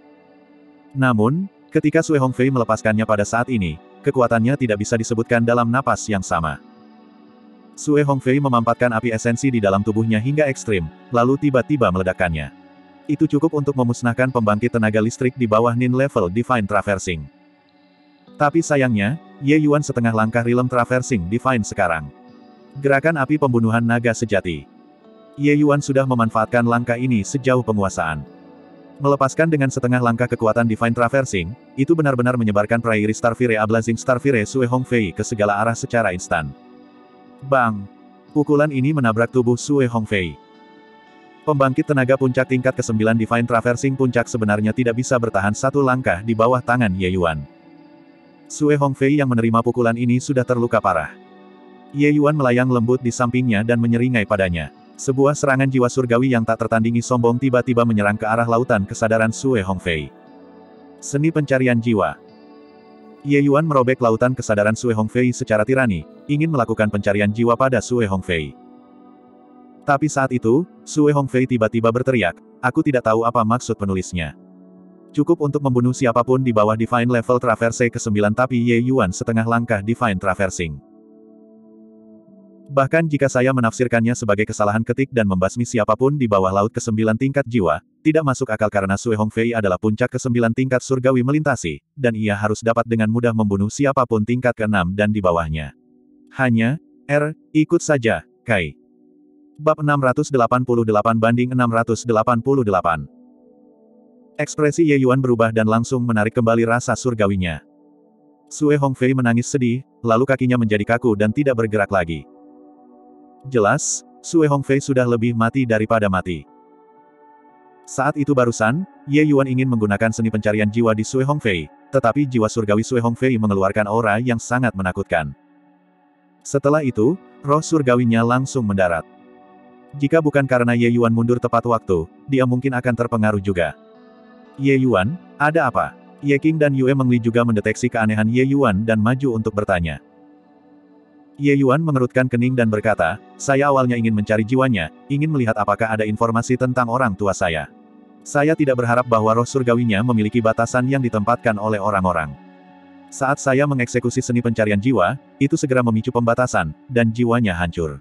[SPEAKER 1] Namun, ketika Sue Hongfei melepaskannya pada saat ini, kekuatannya tidak bisa disebutkan dalam napas yang sama. Sue Hongfei memampatkan api esensi di dalam tubuhnya hingga ekstrim, lalu tiba-tiba meledakkannya. Itu cukup untuk memusnahkan pembangkit tenaga listrik di bawah Nin level Divine Traversing. Tapi sayangnya, Ye Yuan setengah langkah Realm Traversing Divine sekarang. Gerakan api pembunuhan naga sejati. Ye Yuan sudah memanfaatkan langkah ini sejauh penguasaan. Melepaskan dengan setengah langkah kekuatan Divine Traversing, itu benar-benar menyebarkan Prairie Starfire A Blazing Starfire Sue Hongfei ke segala arah secara instan. Bang! Pukulan ini menabrak tubuh Sue Hongfei. Pembangkit tenaga puncak tingkat ke-9 Divine Traversing puncak sebenarnya tidak bisa bertahan satu langkah di bawah tangan Ye Yuan. Sue Hongfei yang menerima pukulan ini sudah terluka parah. Ye Yuan melayang lembut di sampingnya dan menyeringai padanya. Sebuah serangan jiwa surgawi yang tak tertandingi sombong tiba-tiba menyerang ke arah lautan kesadaran Sue Hongfei. Seni pencarian jiwa. Ye Yuan merobek lautan kesadaran Sue Hongfei secara tirani, ingin melakukan pencarian jiwa pada Sue Hongfei. Tapi saat itu, Sue Hongfei tiba-tiba berteriak, aku tidak tahu apa maksud penulisnya. Cukup untuk membunuh siapapun di bawah Divine Level Traverse ke-9 tapi Ye Yuan setengah langkah Divine Traversing. Bahkan jika saya menafsirkannya sebagai kesalahan ketik dan membasmi siapapun di bawah laut ke-9 tingkat jiwa, tidak masuk akal karena Sue Hongfei adalah puncak ke-9 tingkat surgawi melintasi, dan ia harus dapat dengan mudah membunuh siapapun tingkat ke-6 dan di bawahnya. Hanya, ikut saja, Kai. Bab 688 banding 688. Ekspresi Ye Yuan berubah dan langsung menarik kembali rasa surgawinya. Sue Hongfei menangis sedih, lalu kakinya menjadi kaku dan tidak bergerak lagi. Jelas, Sue Hongfei sudah lebih mati daripada mati. Saat itu barusan, Ye Yuan ingin menggunakan seni pencarian jiwa di Sue Hongfei, tetapi jiwa surgawi Sue Hongfei mengeluarkan aura yang sangat menakutkan. Setelah itu, roh surgawinya langsung mendarat. Jika bukan karena Ye Yuan mundur tepat waktu, dia mungkin akan terpengaruh juga. Ye Yuan, ada apa? Ye King dan Yue Mengli juga mendeteksi keanehan Ye Yuan dan maju untuk bertanya. Ye Yuan mengerutkan kening dan berkata, saya awalnya ingin mencari jiwanya, ingin melihat apakah ada informasi tentang orang tua saya. Saya tidak berharap bahwa roh surgawinya memiliki batasan yang ditempatkan oleh orang-orang. Saat saya mengeksekusi seni pencarian jiwa, itu segera memicu pembatasan, dan jiwanya hancur.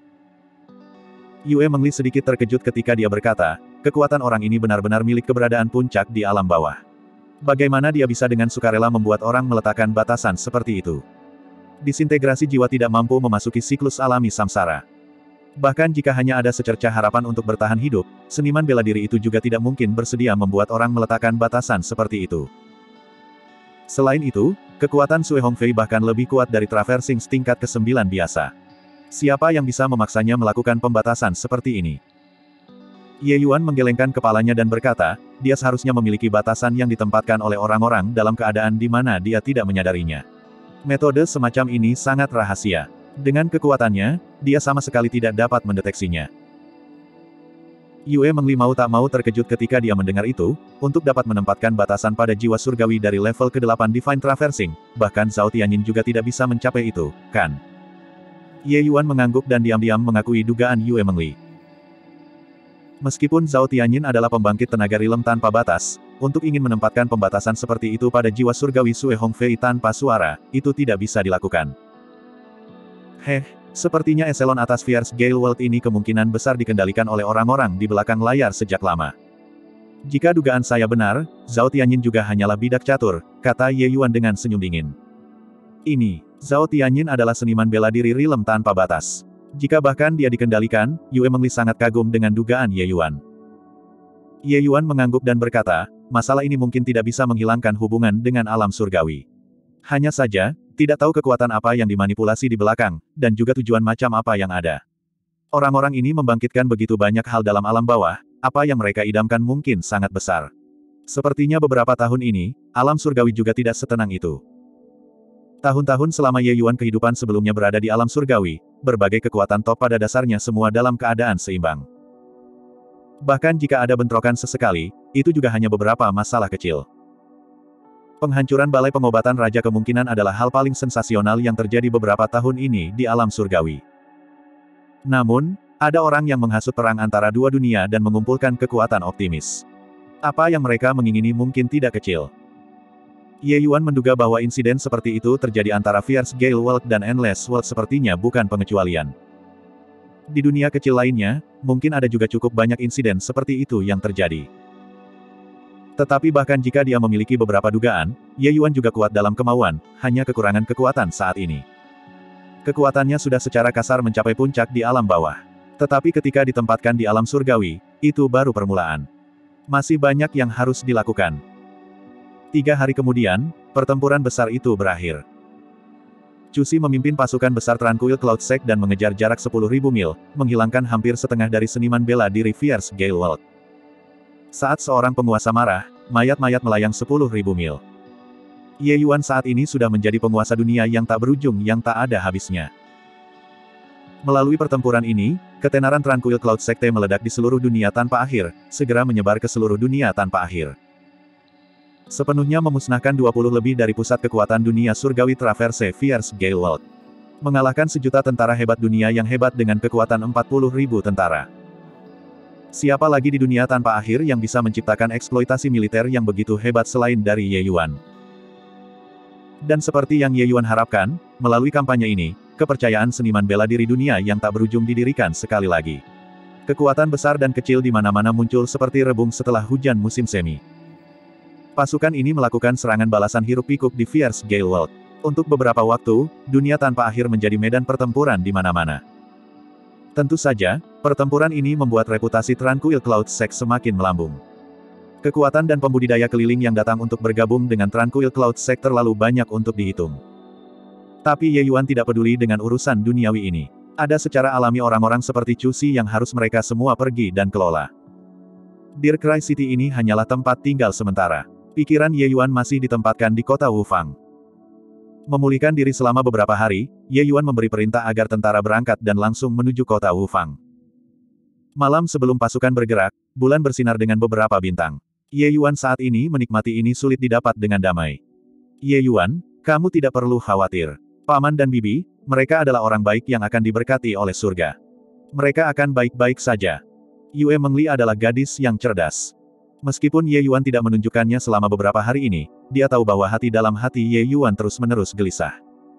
[SPEAKER 1] Yue Mengli sedikit terkejut ketika dia berkata, kekuatan orang ini benar-benar milik keberadaan puncak di alam bawah. Bagaimana dia bisa dengan sukarela membuat orang meletakkan batasan seperti itu? Disintegrasi jiwa tidak mampu memasuki siklus alami samsara. Bahkan jika hanya ada secercah harapan untuk bertahan hidup, seniman bela diri itu juga tidak mungkin bersedia membuat orang meletakkan batasan seperti itu. Selain itu, kekuatan Sue Hongfei bahkan lebih kuat dari Traversing tingkat ke-9 biasa. Siapa yang bisa memaksanya melakukan pembatasan seperti ini? Ye Yuan menggelengkan kepalanya dan berkata, dia seharusnya memiliki batasan yang ditempatkan oleh orang-orang dalam keadaan di mana dia tidak menyadarinya. Metode semacam ini sangat rahasia. Dengan kekuatannya, dia sama sekali tidak dapat mendeteksinya. Yue Mengli mau tak mau terkejut ketika dia mendengar itu, untuk dapat menempatkan batasan pada jiwa surgawi dari level ke-8 Divine Traversing, bahkan Zhao Tianyin juga tidak bisa mencapai itu, kan? Ye Yuan mengangguk dan diam-diam mengakui dugaan Yue Mengli. Meskipun Zhao Tianyin adalah pembangkit tenaga rilem tanpa batas, untuk ingin menempatkan pembatasan seperti itu pada jiwa surgawi Sue Hongfei tanpa suara, itu tidak bisa dilakukan. Sepertinya eselon atas Fierce Gale World ini kemungkinan besar dikendalikan oleh orang-orang di belakang layar sejak lama. Jika dugaan saya benar, Zhao Tianyin juga hanyalah bidak catur, kata Ye Yuan dengan senyum dingin. Ini, Zhao Tianyin adalah seniman bela diri realm tanpa batas. Jika bahkan dia dikendalikan, Yue Mengli sangat kagum dengan dugaan Ye Yuan. Ye Yuan mengangguk dan berkata, masalah ini mungkin tidak bisa menghilangkan hubungan dengan alam surgawi. Hanya saja, tidak tahu kekuatan apa yang dimanipulasi di belakang, dan juga tujuan macam apa yang ada. Orang-orang ini membangkitkan begitu banyak hal dalam alam bawah, apa yang mereka idamkan mungkin sangat besar. Sepertinya beberapa tahun ini, alam surgawi juga tidak setenang itu. Tahun-tahun selama Ye Yuan kehidupan sebelumnya berada di alam surgawi, berbagai kekuatan top pada dasarnya semua dalam keadaan seimbang. Bahkan jika ada bentrokan sesekali, itu juga hanya beberapa masalah kecil. Penghancuran balai pengobatan raja kemungkinan adalah hal paling sensasional yang terjadi beberapa tahun ini di alam surgawi. Namun, ada orang yang menghasut perang antara dua dunia dan mengumpulkan kekuatan optimis. Apa yang mereka mengingini mungkin tidak kecil. Ye Yuan menduga bahwa insiden seperti itu terjadi antara Fierce Gale World dan Endless World sepertinya bukan pengecualian. Di dunia kecil lainnya, mungkin ada juga cukup banyak insiden seperti itu yang terjadi. Tetapi bahkan jika dia memiliki beberapa dugaan, Ye Yuan juga kuat dalam kemauan, hanya kekurangan kekuatan saat ini. Kekuatannya sudah secara kasar mencapai puncak di alam bawah. Tetapi ketika ditempatkan di alam surgawi, itu baru permulaan. Masih banyak yang harus dilakukan. 3 hari kemudian, pertempuran besar itu berakhir. Cusi memimpin pasukan besar Tranquil Cloud Sect dan mengejar jarak 10.000 mil, menghilangkan hampir setengah dari seniman bela diri Fierce Gale World. Saat seorang penguasa marah, mayat-mayat melayang 10.000 mil. Ye Yuan saat ini sudah menjadi penguasa dunia yang tak berujung yang tak ada habisnya. Melalui pertempuran ini, ketenaran Tranquil Cloud Secte meledak di seluruh dunia tanpa akhir, segera menyebar ke seluruh dunia tanpa akhir. Sepenuhnya memusnahkan 20 lebih dari pusat kekuatan dunia surgawi Traverse Fierce Gale World. Mengalahkan sejuta tentara hebat dunia yang hebat dengan kekuatan 40.000 tentara. Siapa lagi di dunia tanpa akhir yang bisa menciptakan eksploitasi militer yang begitu hebat selain dari Ye Yuan? Dan seperti yang Ye Yuan harapkan, melalui kampanye ini, kepercayaan seniman bela diri dunia yang tak berujung didirikan sekali lagi. Kekuatan besar dan kecil di mana-mana muncul seperti rebung setelah hujan musim semi. Pasukan ini melakukan serangan balasan hiruk-pikuk di Fierce Gale World. Untuk beberapa waktu, dunia tanpa akhir menjadi medan pertempuran di mana-mana. Tentu saja, pertempuran ini membuat reputasi Tranquil Cloud Sect semakin melambung. Kekuatan dan pembudidaya keliling yang datang untuk bergabung dengan Tranquil Cloud Sect terlalu banyak untuk dihitung. Tapi Ye Yuan tidak peduli dengan urusan duniawi ini. Ada secara alami orang-orang seperti Cusi yang harus mereka semua pergi dan kelola. Dirkrai City ini hanyalah tempat tinggal sementara. Pikiran Ye Yuan masih ditempatkan di kota Wufang. Memulihkan diri selama beberapa hari, Ye Yuan memberi perintah agar tentara berangkat dan langsung menuju kota Wufang. Malam sebelum pasukan bergerak, bulan bersinar dengan beberapa bintang. Ye Yuan saat ini menikmati ini sulit didapat dengan damai. Ye Yuan, kamu tidak perlu khawatir. Paman dan Bibi, mereka adalah orang baik yang akan diberkati oleh surga. Mereka akan baik-baik saja. Yue Mengli adalah gadis yang cerdas. Meskipun Ye Yuan tidak menunjukkannya selama beberapa hari ini, dia tahu bahwa hati dalam hati Ye Yuan terus-menerus gelisah.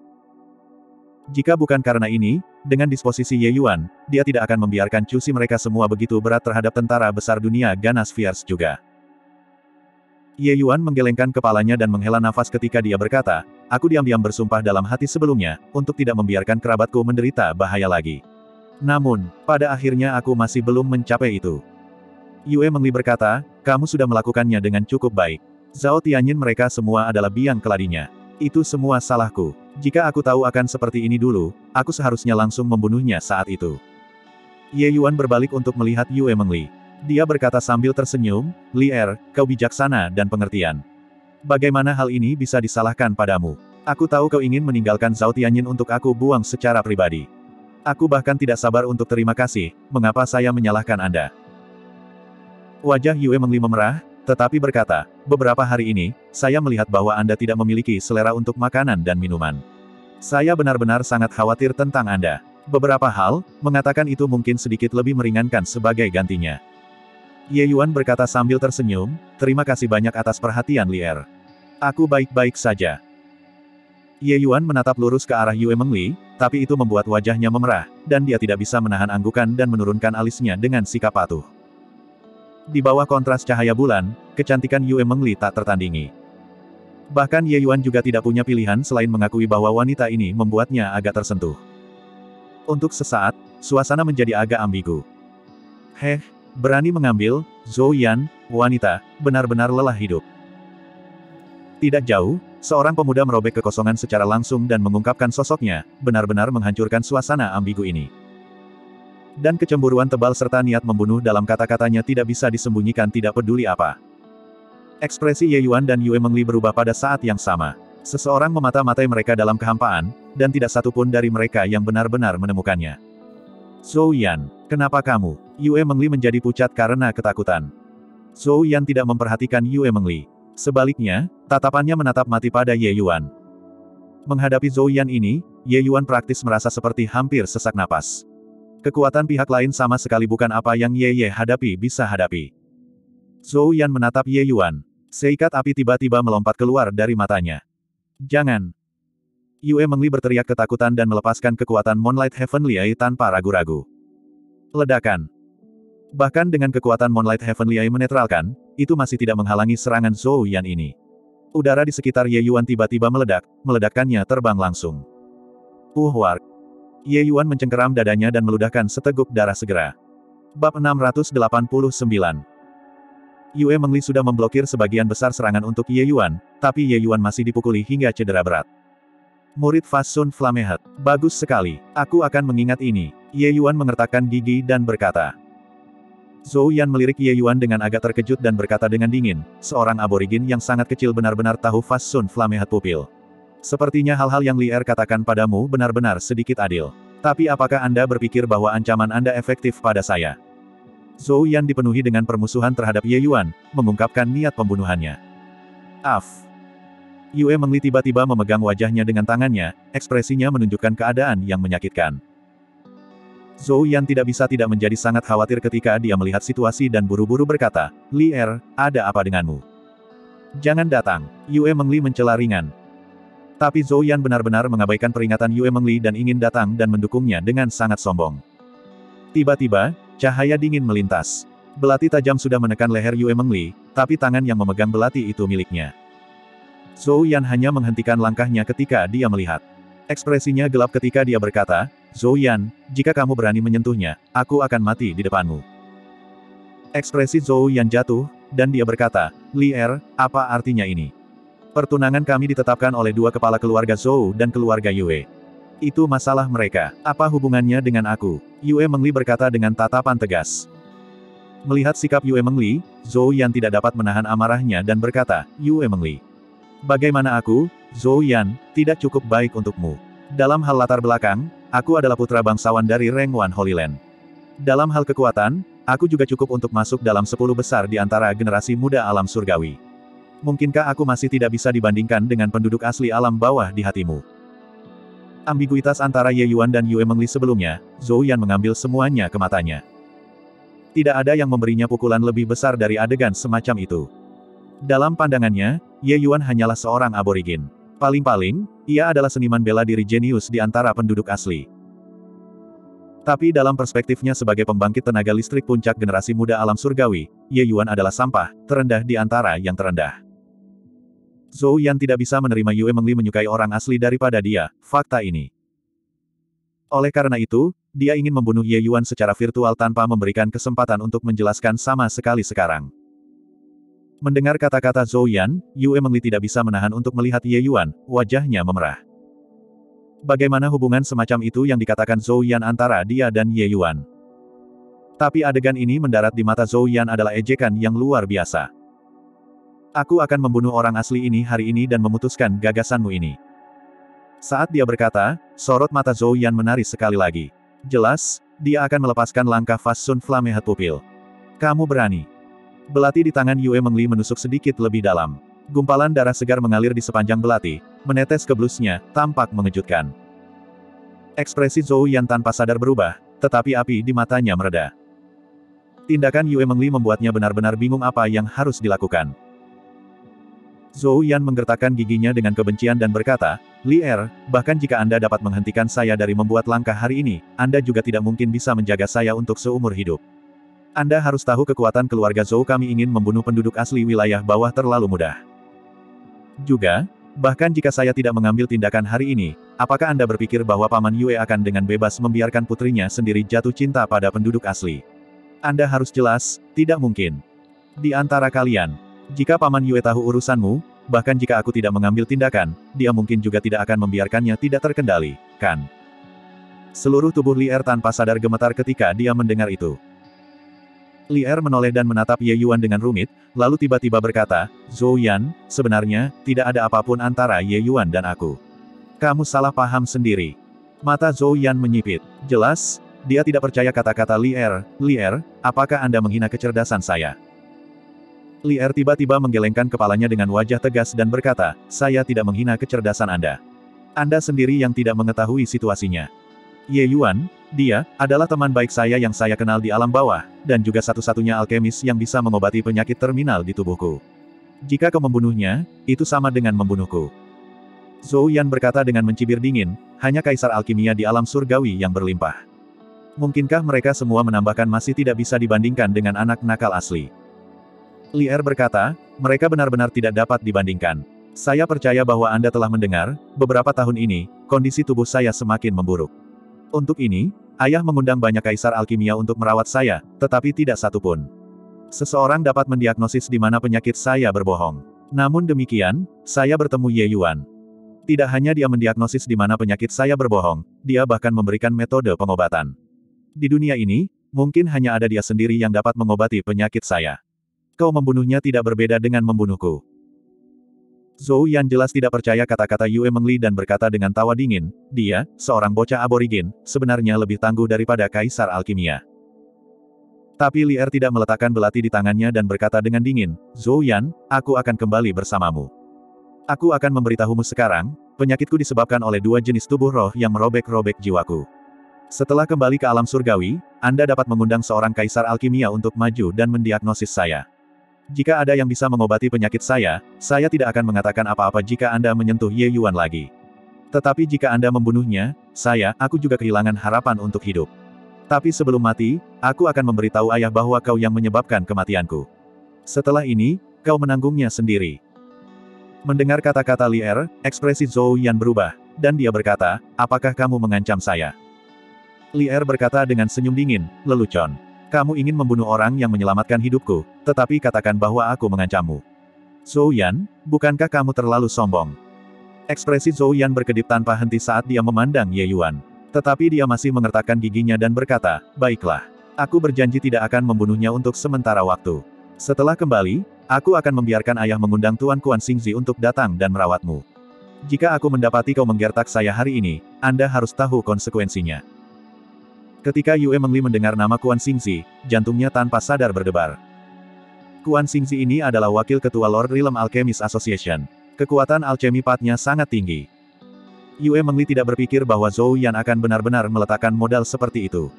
[SPEAKER 1] Jika bukan karena ini, dengan disposisi Ye Yuan, dia tidak akan membiarkan Cusi mereka semua begitu berat terhadap tentara besar dunia ganas Fierce juga. Ye Yuan menggelengkan kepalanya dan menghela nafas ketika dia berkata, aku diam-diam bersumpah dalam hati sebelumnya, untuk tidak membiarkan kerabatku menderita bahaya lagi. Namun, pada akhirnya aku masih belum mencapai itu. Yue Mengli berkata, kamu sudah melakukannya dengan cukup baik. Zhao Tianyin mereka semua adalah biang keladinya. Itu semua salahku. Jika aku tahu akan seperti ini dulu, aku seharusnya langsung membunuhnya saat itu. Ye Yuan berbalik untuk melihat Yue Mengli. Dia berkata sambil tersenyum, Li Er, kau bijaksana dan pengertian. Bagaimana hal ini bisa disalahkan padamu? Aku tahu kau ingin meninggalkan Zhao Tianyin untuk aku buang secara pribadi. Aku bahkan tidak sabar untuk terima kasih, mengapa saya menyalahkan Anda? Wajah Yue Mengli memerah, tetapi berkata, beberapa hari ini, saya melihat bahwa Anda tidak memiliki selera untuk makanan dan minuman. Saya benar-benar sangat khawatir tentang Anda. Beberapa hal, mengatakan itu mungkin sedikit lebih meringankan sebagai gantinya. Ye Yuan berkata sambil tersenyum, terima kasih banyak atas perhatian Li Er. Aku baik-baik saja. Ye Yuan menatap lurus ke arah Yue Mengli, tapi itu membuat wajahnya memerah, dan dia tidak bisa menahan anggukan dan menurunkan alisnya dengan sikap patuh. Di bawah kontras cahaya bulan, kecantikan Yue Mengli tak tertandingi. Bahkan Ye Yuan juga tidak punya pilihan selain mengakui bahwa wanita ini membuatnya agak tersentuh. Untuk sesaat, suasana menjadi agak ambigu. Berani mengambil, Zhou Yan, wanita, benar-benar lelah hidup. Tidak jauh, seorang pemuda merobek kekosongan secara langsung dan mengungkapkan sosoknya, benar-benar menghancurkan suasana ambigu ini. Dan kecemburuan tebal serta niat membunuh dalam kata-katanya tidak bisa disembunyikan tidak peduli apa. Ekspresi Ye Yuan dan Yue Mengli berubah pada saat yang sama. Seseorang memata-matai mereka dalam kehampaan, dan tidak satu pun dari mereka yang benar-benar menemukannya. Zhou Yan, kenapa kamu? Yue Mengli menjadi pucat karena ketakutan. Zhou Yan tidak memperhatikan Yue Mengli. Sebaliknya, tatapannya menatap mati pada Ye Yuan. Menghadapi Zhou Yan ini, Ye Yuan praktis merasa seperti hampir sesak napas. Kekuatan pihak lain sama sekali bukan apa yang Ye hadapi bisa hadapi. Zhou Yan menatap Ye Yuan. Seikat api tiba-tiba melompat keluar dari matanya. Jangan! Yue Mengli berteriak ketakutan dan melepaskan kekuatan Moonlight Heavenly Eye tanpa ragu-ragu. Ledakan. Bahkan dengan kekuatan Moonlight Heavenly Eye menetralkan, itu masih tidak menghalangi serangan Zhou Yan ini. Udara di sekitar Ye Yuan tiba-tiba meledak, meledakkannya terbang langsung. Wark. Ye Yuan mencengkeram dadanya dan meludahkan seteguk darah segera. Bab 689. Yue Mengli sudah memblokir sebagian besar serangan untuk Ye Yuan, tapi Ye Yuan masih dipukuli hingga cedera berat. Murid Fasun Flamehead, bagus sekali, aku akan mengingat ini. Ye Yuan mengertakkan gigi dan berkata. Zhou Yan melirik Ye Yuan dengan agak terkejut dan berkata dengan dingin, seorang aborigin yang sangat kecil benar-benar tahu Fasun Flamehead pupil. Sepertinya hal-hal yang Li Er katakan padamu benar-benar sedikit adil. Tapi apakah Anda berpikir bahwa ancaman Anda efektif pada saya? Zhou Yan dipenuhi dengan permusuhan terhadap Ye Yuan, mengungkapkan niat pembunuhannya. Yue Mengli tiba-tiba memegang wajahnya dengan tangannya, ekspresinya menunjukkan keadaan yang menyakitkan. Zhou Yan tidak bisa tidak menjadi sangat khawatir ketika dia melihat situasi dan buru-buru berkata, Li Er, ada apa denganmu? Jangan datang, Yue Mengli mencela ringan. Tapi Zhou Yan benar-benar mengabaikan peringatan Yue Mengli dan ingin datang dan mendukungnya dengan sangat sombong. Tiba-tiba, cahaya dingin melintas. Belati tajam sudah menekan leher Yue Mengli, tapi tangan yang memegang belati itu miliknya. Zhou Yan hanya menghentikan langkahnya ketika dia melihat. Ekspresinya gelap ketika dia berkata, Zhou Yan, jika kamu berani menyentuhnya, aku akan mati di depanmu. Ekspresi Zhou Yan jatuh, dan dia berkata, Li Er, apa artinya ini? Pertunangan kami ditetapkan oleh dua kepala keluarga Zhou dan keluarga Yue. Itu masalah mereka, apa hubungannya dengan aku? Yue Mengli berkata dengan tatapan tegas. Melihat sikap Yue Mengli, Zhou Yan tidak dapat menahan amarahnya dan berkata, Yue Mengli. Bagaimana aku, Zhou Yan, tidak cukup baik untukmu? Dalam hal latar belakang, aku adalah putra bangsawan dari Rengwan Holy Land. Dalam hal kekuatan, aku juga cukup untuk masuk dalam 10 besar di antara generasi muda alam surgawi. Mungkinkah aku masih tidak bisa dibandingkan dengan penduduk asli alam bawah di hatimu? Ambiguitas antara Ye Yuan dan Yue Mengli sebelumnya, Zhou Yan mengambil semuanya ke matanya. Tidak ada yang memberinya pukulan lebih besar dari adegan semacam itu. Dalam pandangannya, Ye Yuan hanyalah seorang aborigin. Paling-paling, ia adalah seniman bela diri jenius di antara penduduk asli. Tapi dalam perspektifnya sebagai pembangkit tenaga listrik puncak generasi muda alam surgawi, Ye Yuan adalah sampah, terendah di antara yang terendah. Zhou Yan tidak bisa menerima Yue Mengli menyukai orang asli daripada dia, fakta ini. Oleh karena itu, dia ingin membunuh Ye Yuan secara virtual tanpa memberikan kesempatan untuk menjelaskan sama sekali sekarang. Mendengar kata-kata Zhou Yan, Yue Mengli tidak bisa menahan untuk melihat Ye Yuan, wajahnya memerah. Bagaimana hubungan semacam itu yang dikatakan Zhou Yan antara dia dan Ye Yuan? Tapi adegan ini mendarat di mata Zhou Yan adalah ejekan yang luar biasa. Aku akan membunuh orang asli ini hari ini dan memutuskan gagasanmu ini. Saat dia berkata, sorot mata Zhou Yan menari sekali lagi. Jelas, dia akan melepaskan langkah Fasun Flamehead pupil. Kamu berani. Belati di tangan Yue Mengli menusuk sedikit lebih dalam. Gumpalan darah segar mengalir di sepanjang belati, menetes ke blusnya, tampak mengejutkan. Ekspresi Zhou Yan tanpa sadar berubah, tetapi api di matanya mereda. Tindakan Yue Mengli membuatnya benar-benar bingung apa yang harus dilakukan. Zhou Yan menggertakkan giginya dengan kebencian dan berkata, Li Er, bahkan jika Anda dapat menghentikan saya dari membuat langkah hari ini, Anda juga tidak mungkin bisa menjaga saya untuk seumur hidup. Anda harus tahu kekuatan keluarga Zhou kami ingin membunuh penduduk asli wilayah bawah terlalu mudah. Juga, bahkan jika saya tidak mengambil tindakan hari ini, apakah Anda berpikir bahwa Paman Yue akan dengan bebas membiarkan putrinya sendiri jatuh cinta pada penduduk asli? Anda harus jelas, tidak mungkin. Di antara kalian, jika Paman Yue tahu urusanmu, bahkan jika aku tidak mengambil tindakan, dia mungkin juga tidak akan membiarkannya tidak terkendali, kan? Seluruh tubuh Li Er tanpa sadar gemetar ketika dia mendengar itu. Li Er menoleh dan menatap Ye Yuan dengan rumit, lalu tiba-tiba berkata, Zhou Yan, sebenarnya, tidak ada apapun antara Ye Yuan dan aku. Kamu salah paham sendiri. Mata Zhou Yan menyipit. Jelas, dia tidak percaya kata-kata Li Er. Li Er, apakah Anda menghina kecerdasan saya? Li Er tiba-tiba menggelengkan kepalanya dengan wajah tegas dan berkata, saya tidak menghina kecerdasan Anda. Anda sendiri yang tidak mengetahui situasinya. Ye Yuan, dia, adalah teman baik saya yang saya kenal di alam bawah, dan juga satu-satunya alkemis yang bisa mengobati penyakit terminal di tubuhku. Jika kau membunuhnya, itu sama dengan membunuhku. Zhou Yan berkata dengan mencibir dingin, hanya kaisar alkimia di alam surgawi yang berlimpah. Mungkinkah mereka semua menambahkan masih tidak bisa dibandingkan dengan anak nakal asli? Li Er berkata, mereka benar-benar tidak dapat dibandingkan. Saya percaya bahwa Anda telah mendengar, beberapa tahun ini, kondisi tubuh saya semakin memburuk. Untuk ini, ayah mengundang banyak kaisar alkimia untuk merawat saya, tetapi tidak satu pun. Seseorang dapat mendiagnosis di mana penyakit saya berbohong. Namun demikian, saya bertemu Ye Yuan. Tidak hanya dia mendiagnosis di mana penyakit saya berbohong, dia bahkan memberikan metode pengobatan. Di dunia ini, mungkin hanya ada dia sendiri yang dapat mengobati penyakit saya. Kau membunuhnya tidak berbeda dengan membunuhku. Zhou Yan jelas tidak percaya kata-kata Yue Mengli dan berkata dengan tawa dingin, dia, seorang bocah aborigin, sebenarnya lebih tangguh daripada kaisar alkimia. Tapi Li Er tidak meletakkan belati di tangannya dan berkata dengan dingin, Zhou Yan, aku akan kembali bersamamu. Aku akan memberitahumu sekarang, penyakitku disebabkan oleh dua jenis tubuh roh yang merobek-robek jiwaku. Setelah kembali ke alam surgawi, Anda dapat mengundang seorang kaisar alkimia untuk maju dan mendiagnosis saya. Jika ada yang bisa mengobati penyakit saya tidak akan mengatakan apa-apa jika Anda menyentuh Ye Yuan lagi. Tetapi jika Anda membunuhnya, aku juga kehilangan harapan untuk hidup. Tapi sebelum mati, aku akan memberitahu ayah bahwa kau yang menyebabkan kematianku. Setelah ini, kau menanggungnya sendiri. Mendengar kata-kata Li Er, ekspresi Zhou Yan berubah, dan dia berkata, apakah kamu mengancam saya? Li Er berkata dengan senyum dingin, lelucon. Kamu ingin membunuh orang yang menyelamatkan hidupku, tetapi katakan bahwa aku mengancammu. Zhou Yan, bukankah kamu terlalu sombong? Ekspresi Zhou Yan berkedip tanpa henti saat dia memandang Ye Yuan. Tetapi dia masih mengertakkan giginya dan berkata, baiklah. Aku berjanji tidak akan membunuhnya untuk sementara waktu. Setelah kembali, aku akan membiarkan ayah mengundang Tuan Kuan Xingzi untuk datang dan merawatmu. Jika aku mendapati kau menggertak saya hari ini, Anda harus tahu konsekuensinya. Ketika Yue Mengli mendengar nama Kuan Xingzi, jantungnya tanpa sadar berdebar. Kuan Xingzi ini adalah wakil ketua Lord Realm Alchemist Association. Kekuatan alchemy patnya sangat tinggi. Yue Mengli tidak berpikir bahwa Zhou Yan akan benar-benar meletakkan modal seperti itu.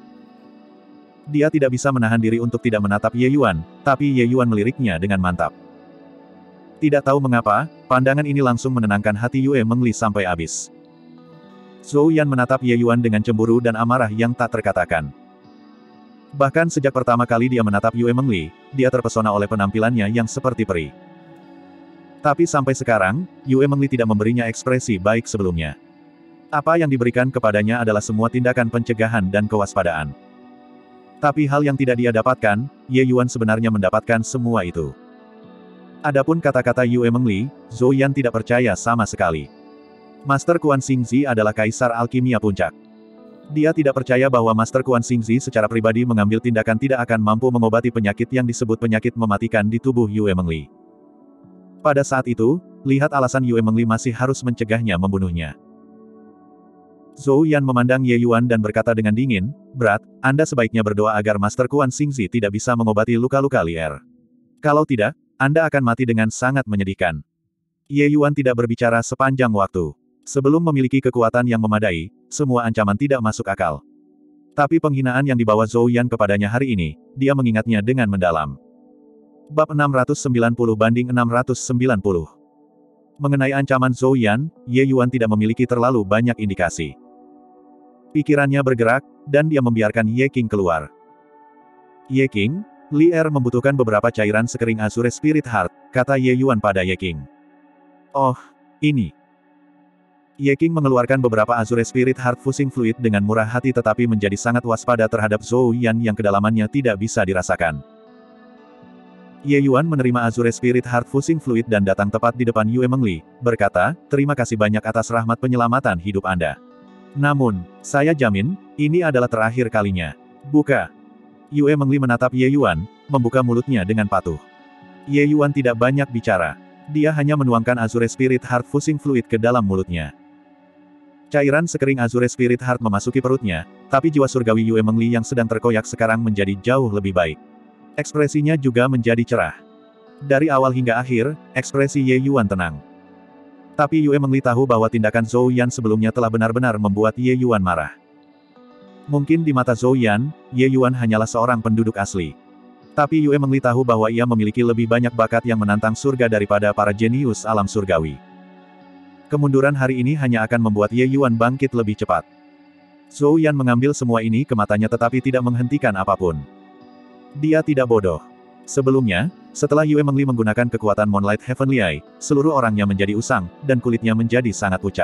[SPEAKER 1] Dia tidak bisa menahan diri untuk tidak menatap Ye Yuan, tapi Ye Yuan meliriknya dengan mantap. Tidak tahu mengapa, pandangan ini langsung menenangkan hati Yue Mengli sampai habis. Zhou Yan menatap Ye Yuan dengan cemburu dan amarah yang tak terkatakan. Bahkan sejak pertama kali dia menatap Yue Mengli, dia terpesona oleh penampilannya yang seperti peri. Tapi sampai sekarang, Yue Mengli tidak memberinya ekspresi baik sebelumnya. Apa yang diberikan kepadanya adalah semua tindakan pencegahan dan kewaspadaan. Tapi hal yang tidak dia dapatkan, Ye Yuan sebenarnya mendapatkan semua itu. Adapun kata-kata Yue Mengli, Zhou Yan tidak percaya sama sekali. Master Kuan Xingzi adalah kaisar alkimia puncak. Dia tidak percaya bahwa Master Kuan Xingzi secara pribadi mengambil tindakan tidak akan mampu mengobati penyakit yang disebut penyakit mematikan di tubuh Yue Mengli. Pada saat itu, lihat alasan Yue Mengli masih harus mencegahnya membunuhnya. Zhou Yan memandang Ye Yuan dan berkata dengan dingin, berat, Anda sebaiknya berdoa agar Master Kuan Xingzi tidak bisa mengobati luka-luka Li Er. Kalau tidak, Anda akan mati dengan sangat menyedihkan. Ye Yuan tidak berbicara sepanjang waktu. Sebelum memiliki kekuatan yang memadai, semua ancaman tidak masuk akal. Tapi penghinaan yang dibawa Zhou Yan kepadanya hari ini, dia mengingatnya dengan mendalam. Bab 690 banding 690. Mengenai ancaman Zhou Yan, Ye Yuan tidak memiliki terlalu banyak indikasi. Pikirannya bergerak, dan dia membiarkan Ye King keluar. Ye King, Li Er membutuhkan beberapa cairan sekering Azure Spirit Heart, kata Ye Yuan pada Ye King. Oh, ini. Ye King mengeluarkan beberapa Azure Spirit Heart Fusing Fluid dengan murah hati tetapi menjadi sangat waspada terhadap Zhou Yan yang kedalamannya tidak bisa dirasakan. Ye Yuan menerima Azure Spirit Heart Fusing Fluid dan datang tepat di depan Yue Mengli, berkata, terima kasih banyak atas rahmat penyelamatan hidup Anda. Namun, saya jamin, ini adalah terakhir kalinya. Buka. Yue Mengli menatap Ye Yuan, membuka mulutnya dengan patuh. Ye Yuan tidak banyak bicara. Dia hanya menuangkan Azure Spirit Heart Fusing Fluid ke dalam mulutnya. Cairan sekering Azure Spirit Heart memasuki perutnya, tapi jiwa surgawi Yue Mengli yang sedang terkoyak sekarang menjadi jauh lebih baik. Ekspresinya juga menjadi cerah. Dari awal hingga akhir, ekspresi Ye Yuan tenang. Tapi Yue Mengli tahu bahwa tindakan Zhou Yan sebelumnya telah benar-benar membuat Ye Yuan marah. Mungkin di mata Zhou Yan, Ye Yuan hanyalah seorang penduduk asli. Tapi Yue Mengli tahu bahwa ia memiliki lebih banyak bakat yang menantang surga daripada para jenius alam surgawi. Kemunduran hari ini hanya akan membuat Ye Yuan bangkit lebih cepat. Zhou Yan mengambil semua ini ke matanya tetapi tidak menghentikan apapun. Dia tidak bodoh. Sebelumnya, setelah Yue Mengli menggunakan kekuatan Moonlight Heavenly Eye, seluruh orangnya menjadi usang, dan kulitnya menjadi sangat pucat.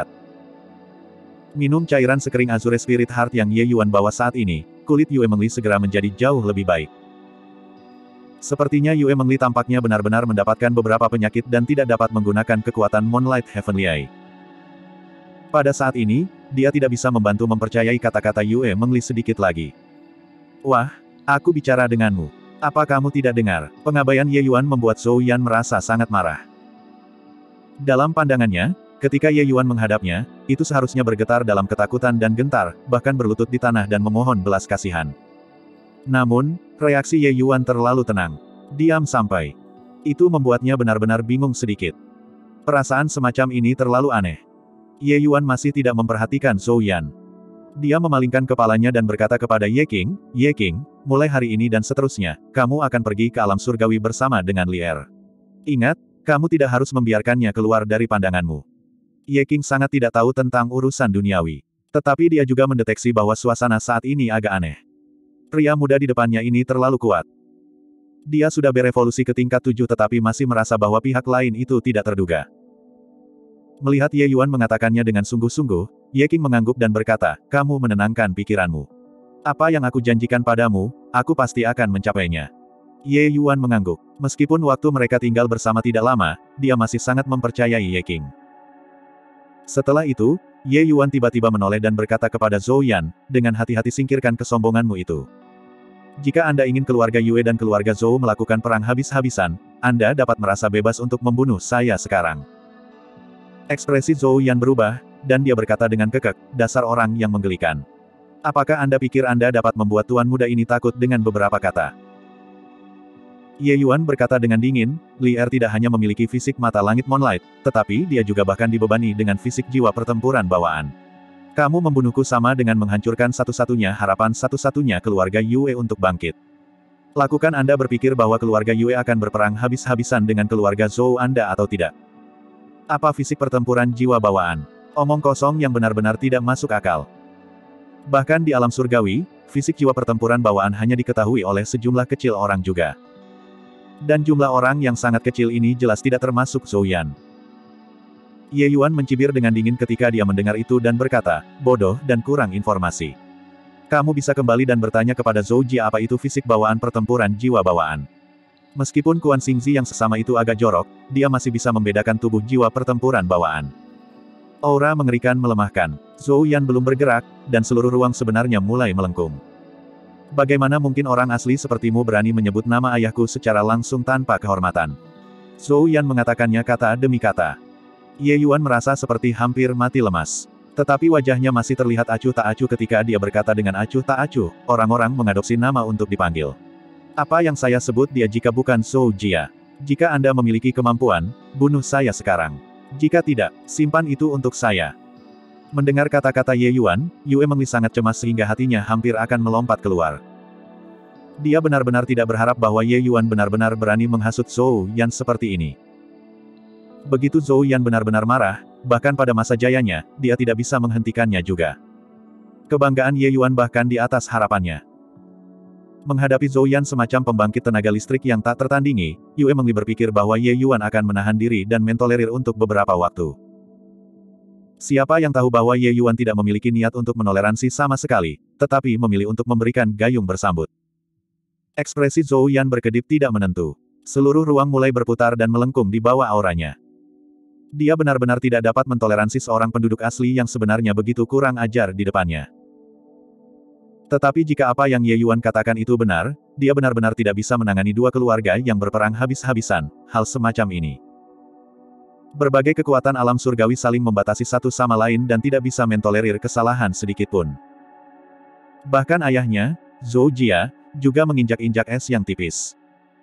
[SPEAKER 1] Minum cairan sekering Azure Spirit Heart yang Ye Yuan bawa saat ini, kulit Yue Mengli segera menjadi jauh lebih baik. Sepertinya Yue Mengli tampaknya benar-benar mendapatkan beberapa penyakit dan tidak dapat menggunakan kekuatan Moonlight Heavenly Eye. Pada saat ini, dia tidak bisa membantu mempercayai kata-kata Yue Mengli sedikit lagi. Wah! Aku bicara denganmu. Apa kamu tidak dengar? Pengabaian Ye Yuan membuat Zhou Yan merasa sangat marah. Dalam pandangannya, ketika Ye Yuan menghadapnya, itu seharusnya bergetar dalam ketakutan dan gentar, bahkan berlutut di tanah dan memohon belas kasihan. Namun, reaksi Ye Yuan terlalu tenang. Diam sampai. Itu membuatnya benar-benar bingung sedikit. Perasaan semacam ini terlalu aneh. Ye Yuan masih tidak memperhatikan Zhou Yan. Dia memalingkan kepalanya dan berkata kepada Ye King, mulai hari ini dan seterusnya, kamu akan pergi ke alam surgawi bersama dengan Li Er. Ingat, kamu tidak harus membiarkannya keluar dari pandanganmu. Ye King sangat tidak tahu tentang urusan duniawi. Tetapi dia juga mendeteksi bahwa suasana saat ini agak aneh. Pria muda di depannya ini terlalu kuat. Dia sudah berevolusi ke tingkat 7 tetapi masih merasa bahwa pihak lain itu tidak terduga. Melihat Ye Yuan mengatakannya dengan sungguh-sungguh, Ye King mengangguk dan berkata, kamu menenangkan pikiranmu. Apa yang aku janjikan padamu, aku pasti akan mencapainya. Ye Yuan mengangguk. Meskipun waktu mereka tinggal bersama tidak lama, dia masih sangat mempercayai Ye King. Setelah itu, Ye Yuan tiba-tiba menoleh dan berkata kepada Zhou Yan, dengan hati-hati singkirkan kesombonganmu itu. Jika Anda ingin keluarga Yue dan keluarga Zhou melakukan perang habis-habisan, Anda dapat merasa bebas untuk membunuh saya sekarang. Ekspresi Zhou Yan berubah, dan dia berkata dengan kekeh, dasar orang yang menggelikan. Apakah Anda pikir Anda dapat membuat tuan muda ini takut dengan beberapa kata? Ye Yuan berkata dengan dingin, Li Er tidak hanya memiliki fisik mata langit Moonlight, tetapi dia juga bahkan dibebani dengan fisik jiwa pertempuran bawaan. Kamu membunuhku sama dengan menghancurkan satu-satunya harapan satu-satunya keluarga Yue untuk bangkit. Lakukan Anda berpikir bahwa keluarga Yue akan berperang habis-habisan dengan keluarga Zhou Anda atau tidak? Apa fisik pertempuran jiwa bawaan? Omong kosong yang benar-benar tidak masuk akal. Bahkan di alam surgawi, fisik jiwa pertempuran bawaan hanya diketahui oleh sejumlah kecil orang juga. Dan jumlah orang yang sangat kecil ini jelas tidak termasuk Zhou Yan. Ye Yuan mencibir dengan dingin ketika dia mendengar itu dan berkata, bodoh dan kurang informasi. Kamu bisa kembali dan bertanya kepada Zhou Jia apa itu fisik bawaan pertempuran jiwa bawaan. Meskipun Quan Xingzi yang sesama itu agak jorok, dia masih bisa membedakan tubuh jiwa pertempuran bawaan. Aura mengerikan melemahkan. Zhou Yan belum bergerak, dan seluruh ruang sebenarnya mulai melengkung. Bagaimana mungkin orang asli sepertimu berani menyebut nama ayahku secara langsung tanpa kehormatan? Zhou Yan mengatakannya kata demi kata. Ye Yuan merasa seperti hampir mati lemas. Tetapi wajahnya masih terlihat acuh tak acuh ketika dia berkata dengan acuh tak acuh, orang-orang mengadopsi nama untuk dipanggil. Apa yang saya sebut dia jika bukan Zhou Jia? Jika Anda memiliki kemampuan, bunuh saya sekarang. Jika tidak, simpan itu untuk saya. Mendengar kata-kata Ye Yuan, Yue Mengli sangat cemas sehingga hatinya hampir akan melompat keluar. Dia benar-benar tidak berharap bahwa Ye Yuan benar-benar berani menghasut Zhou Yan seperti ini. Begitu Zhou Yan benar-benar marah, bahkan pada masa jayanya, dia tidak bisa menghentikannya juga. Kebanggaan Ye Yuan bahkan di atas harapannya. Menghadapi Zhou Yan semacam pembangkit tenaga listrik yang tak tertandingi, Yue Mengli berpikir bahwa Ye Yuan akan menahan diri dan mentolerir untuk beberapa waktu. Siapa yang tahu bahwa Ye Yuan tidak memiliki niat untuk menoleransi sama sekali, tetapi memilih untuk memberikan gayung bersambut. Ekspresi Zhou Yan berkedip tidak menentu. Seluruh ruang mulai berputar dan melengkung di bawah auranya. Dia benar-benar tidak dapat mentoleransi seorang penduduk asli yang sebenarnya begitu kurang ajar di depannya. Tetapi jika apa yang Ye Yuan katakan itu benar, dia benar-benar tidak bisa menangani dua keluarga yang berperang habis-habisan, hal semacam ini. Berbagai kekuatan alam surgawi saling membatasi satu sama lain dan tidak bisa mentolerir kesalahan sedikitpun. Bahkan ayahnya, Zhou Jia, juga menginjak-injak es yang tipis.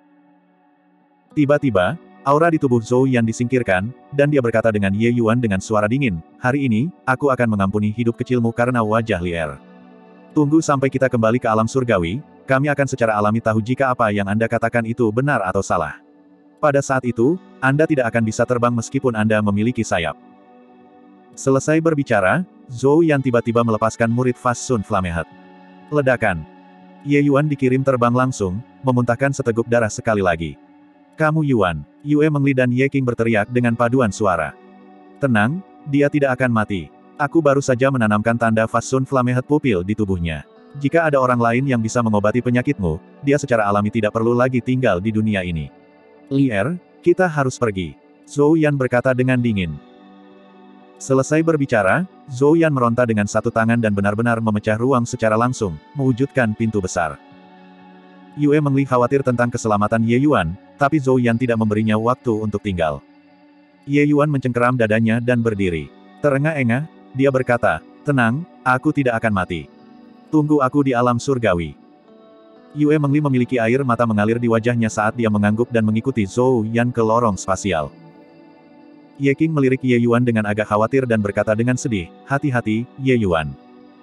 [SPEAKER 1] Tiba-tiba, aura di tubuh Zhou Yan disingkirkan, dan dia berkata dengan Ye Yuan dengan suara dingin, "Hari ini, aku akan mengampuni hidup kecilmu karena wajah liar. Tunggu sampai kita kembali ke alam surgawi, kami akan secara alami tahu jika apa yang Anda katakan itu benar atau salah. Pada saat itu, Anda tidak akan bisa terbang meskipun Anda memiliki sayap." Selesai berbicara, Zhou Yan tiba-tiba melepaskan murid Fast Sun Flamehead. Ledakan. Ye Yuan dikirim terbang langsung, memuntahkan seteguk darah sekali lagi. "Kamu Yuan!" Yue Mengli dan Ye Qing berteriak dengan paduan suara. "Tenang, dia tidak akan mati. Aku baru saja menanamkan tanda Fast Sun Flamehead pupil di tubuhnya. Jika ada orang lain yang bisa mengobati penyakitmu, dia secara alami tidak perlu lagi tinggal di dunia ini. Lier, kita harus pergi." Zhou Yan berkata dengan dingin. Selesai berbicara, Zhou Yan meronta dengan satu tangan dan benar-benar memecah ruang secara langsung, mewujudkan pintu besar. Yue Mengli khawatir tentang keselamatan Ye Yuan, tapi Zhou Yan tidak memberinya waktu untuk tinggal. Ye Yuan mencengkeram dadanya dan berdiri. Terengah-engah, dia berkata, "Tenang, aku tidak akan mati. Tunggu aku di alam surgawi." Yue Mengli memiliki air mata mengalir di wajahnya saat dia mengangguk dan mengikuti Zhou Yan ke lorong spasial. Ye Qing melirik Ye Yuan dengan agak khawatir dan berkata dengan sedih, "Hati-hati, Ye Yuan."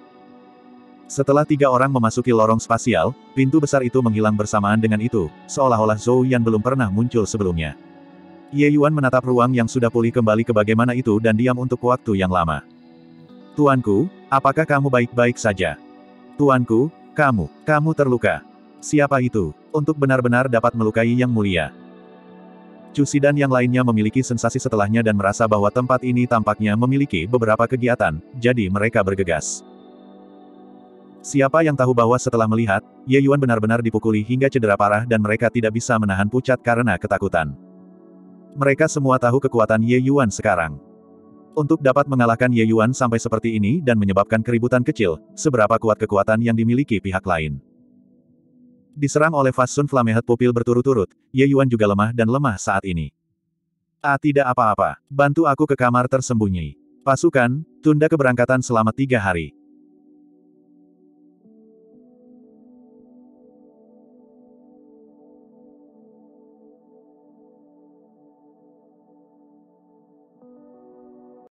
[SPEAKER 1] Setelah tiga orang memasuki lorong spasial, pintu besar itu menghilang bersamaan dengan itu, seolah-olah Zhou Yan belum pernah muncul sebelumnya. Ye Yuan menatap ruang yang sudah pulih kembali ke bagaimana itu dan diam untuk waktu yang lama. "Tuanku, apakah kamu baik-baik saja?" "Tuanku, kamu terluka." "Siapa itu?" "Untuk benar-benar dapat melukai yang mulia." Cusi dan yang lainnya memiliki sensasi setelahnya dan merasa bahwa tempat ini tampaknya memiliki beberapa kegiatan, jadi mereka bergegas. Siapa yang tahu bahwa setelah melihat, Ye Yuan benar-benar dipukuli hingga cedera parah dan mereka tidak bisa menahan pucat karena ketakutan. Mereka semua tahu kekuatan Ye Yuan sekarang. Untuk dapat mengalahkan Ye Yuan sampai seperti ini dan menyebabkan keributan kecil, seberapa kuat kekuatan yang dimiliki pihak lain. Diserang oleh Fast Sun Flamehead pupil berturut-turut, Ye Yuan juga lemah dan lemah saat ini. Tidak apa-apa. Bantu aku ke kamar tersembunyi. Pasukan, tunda keberangkatan selama 3 hari.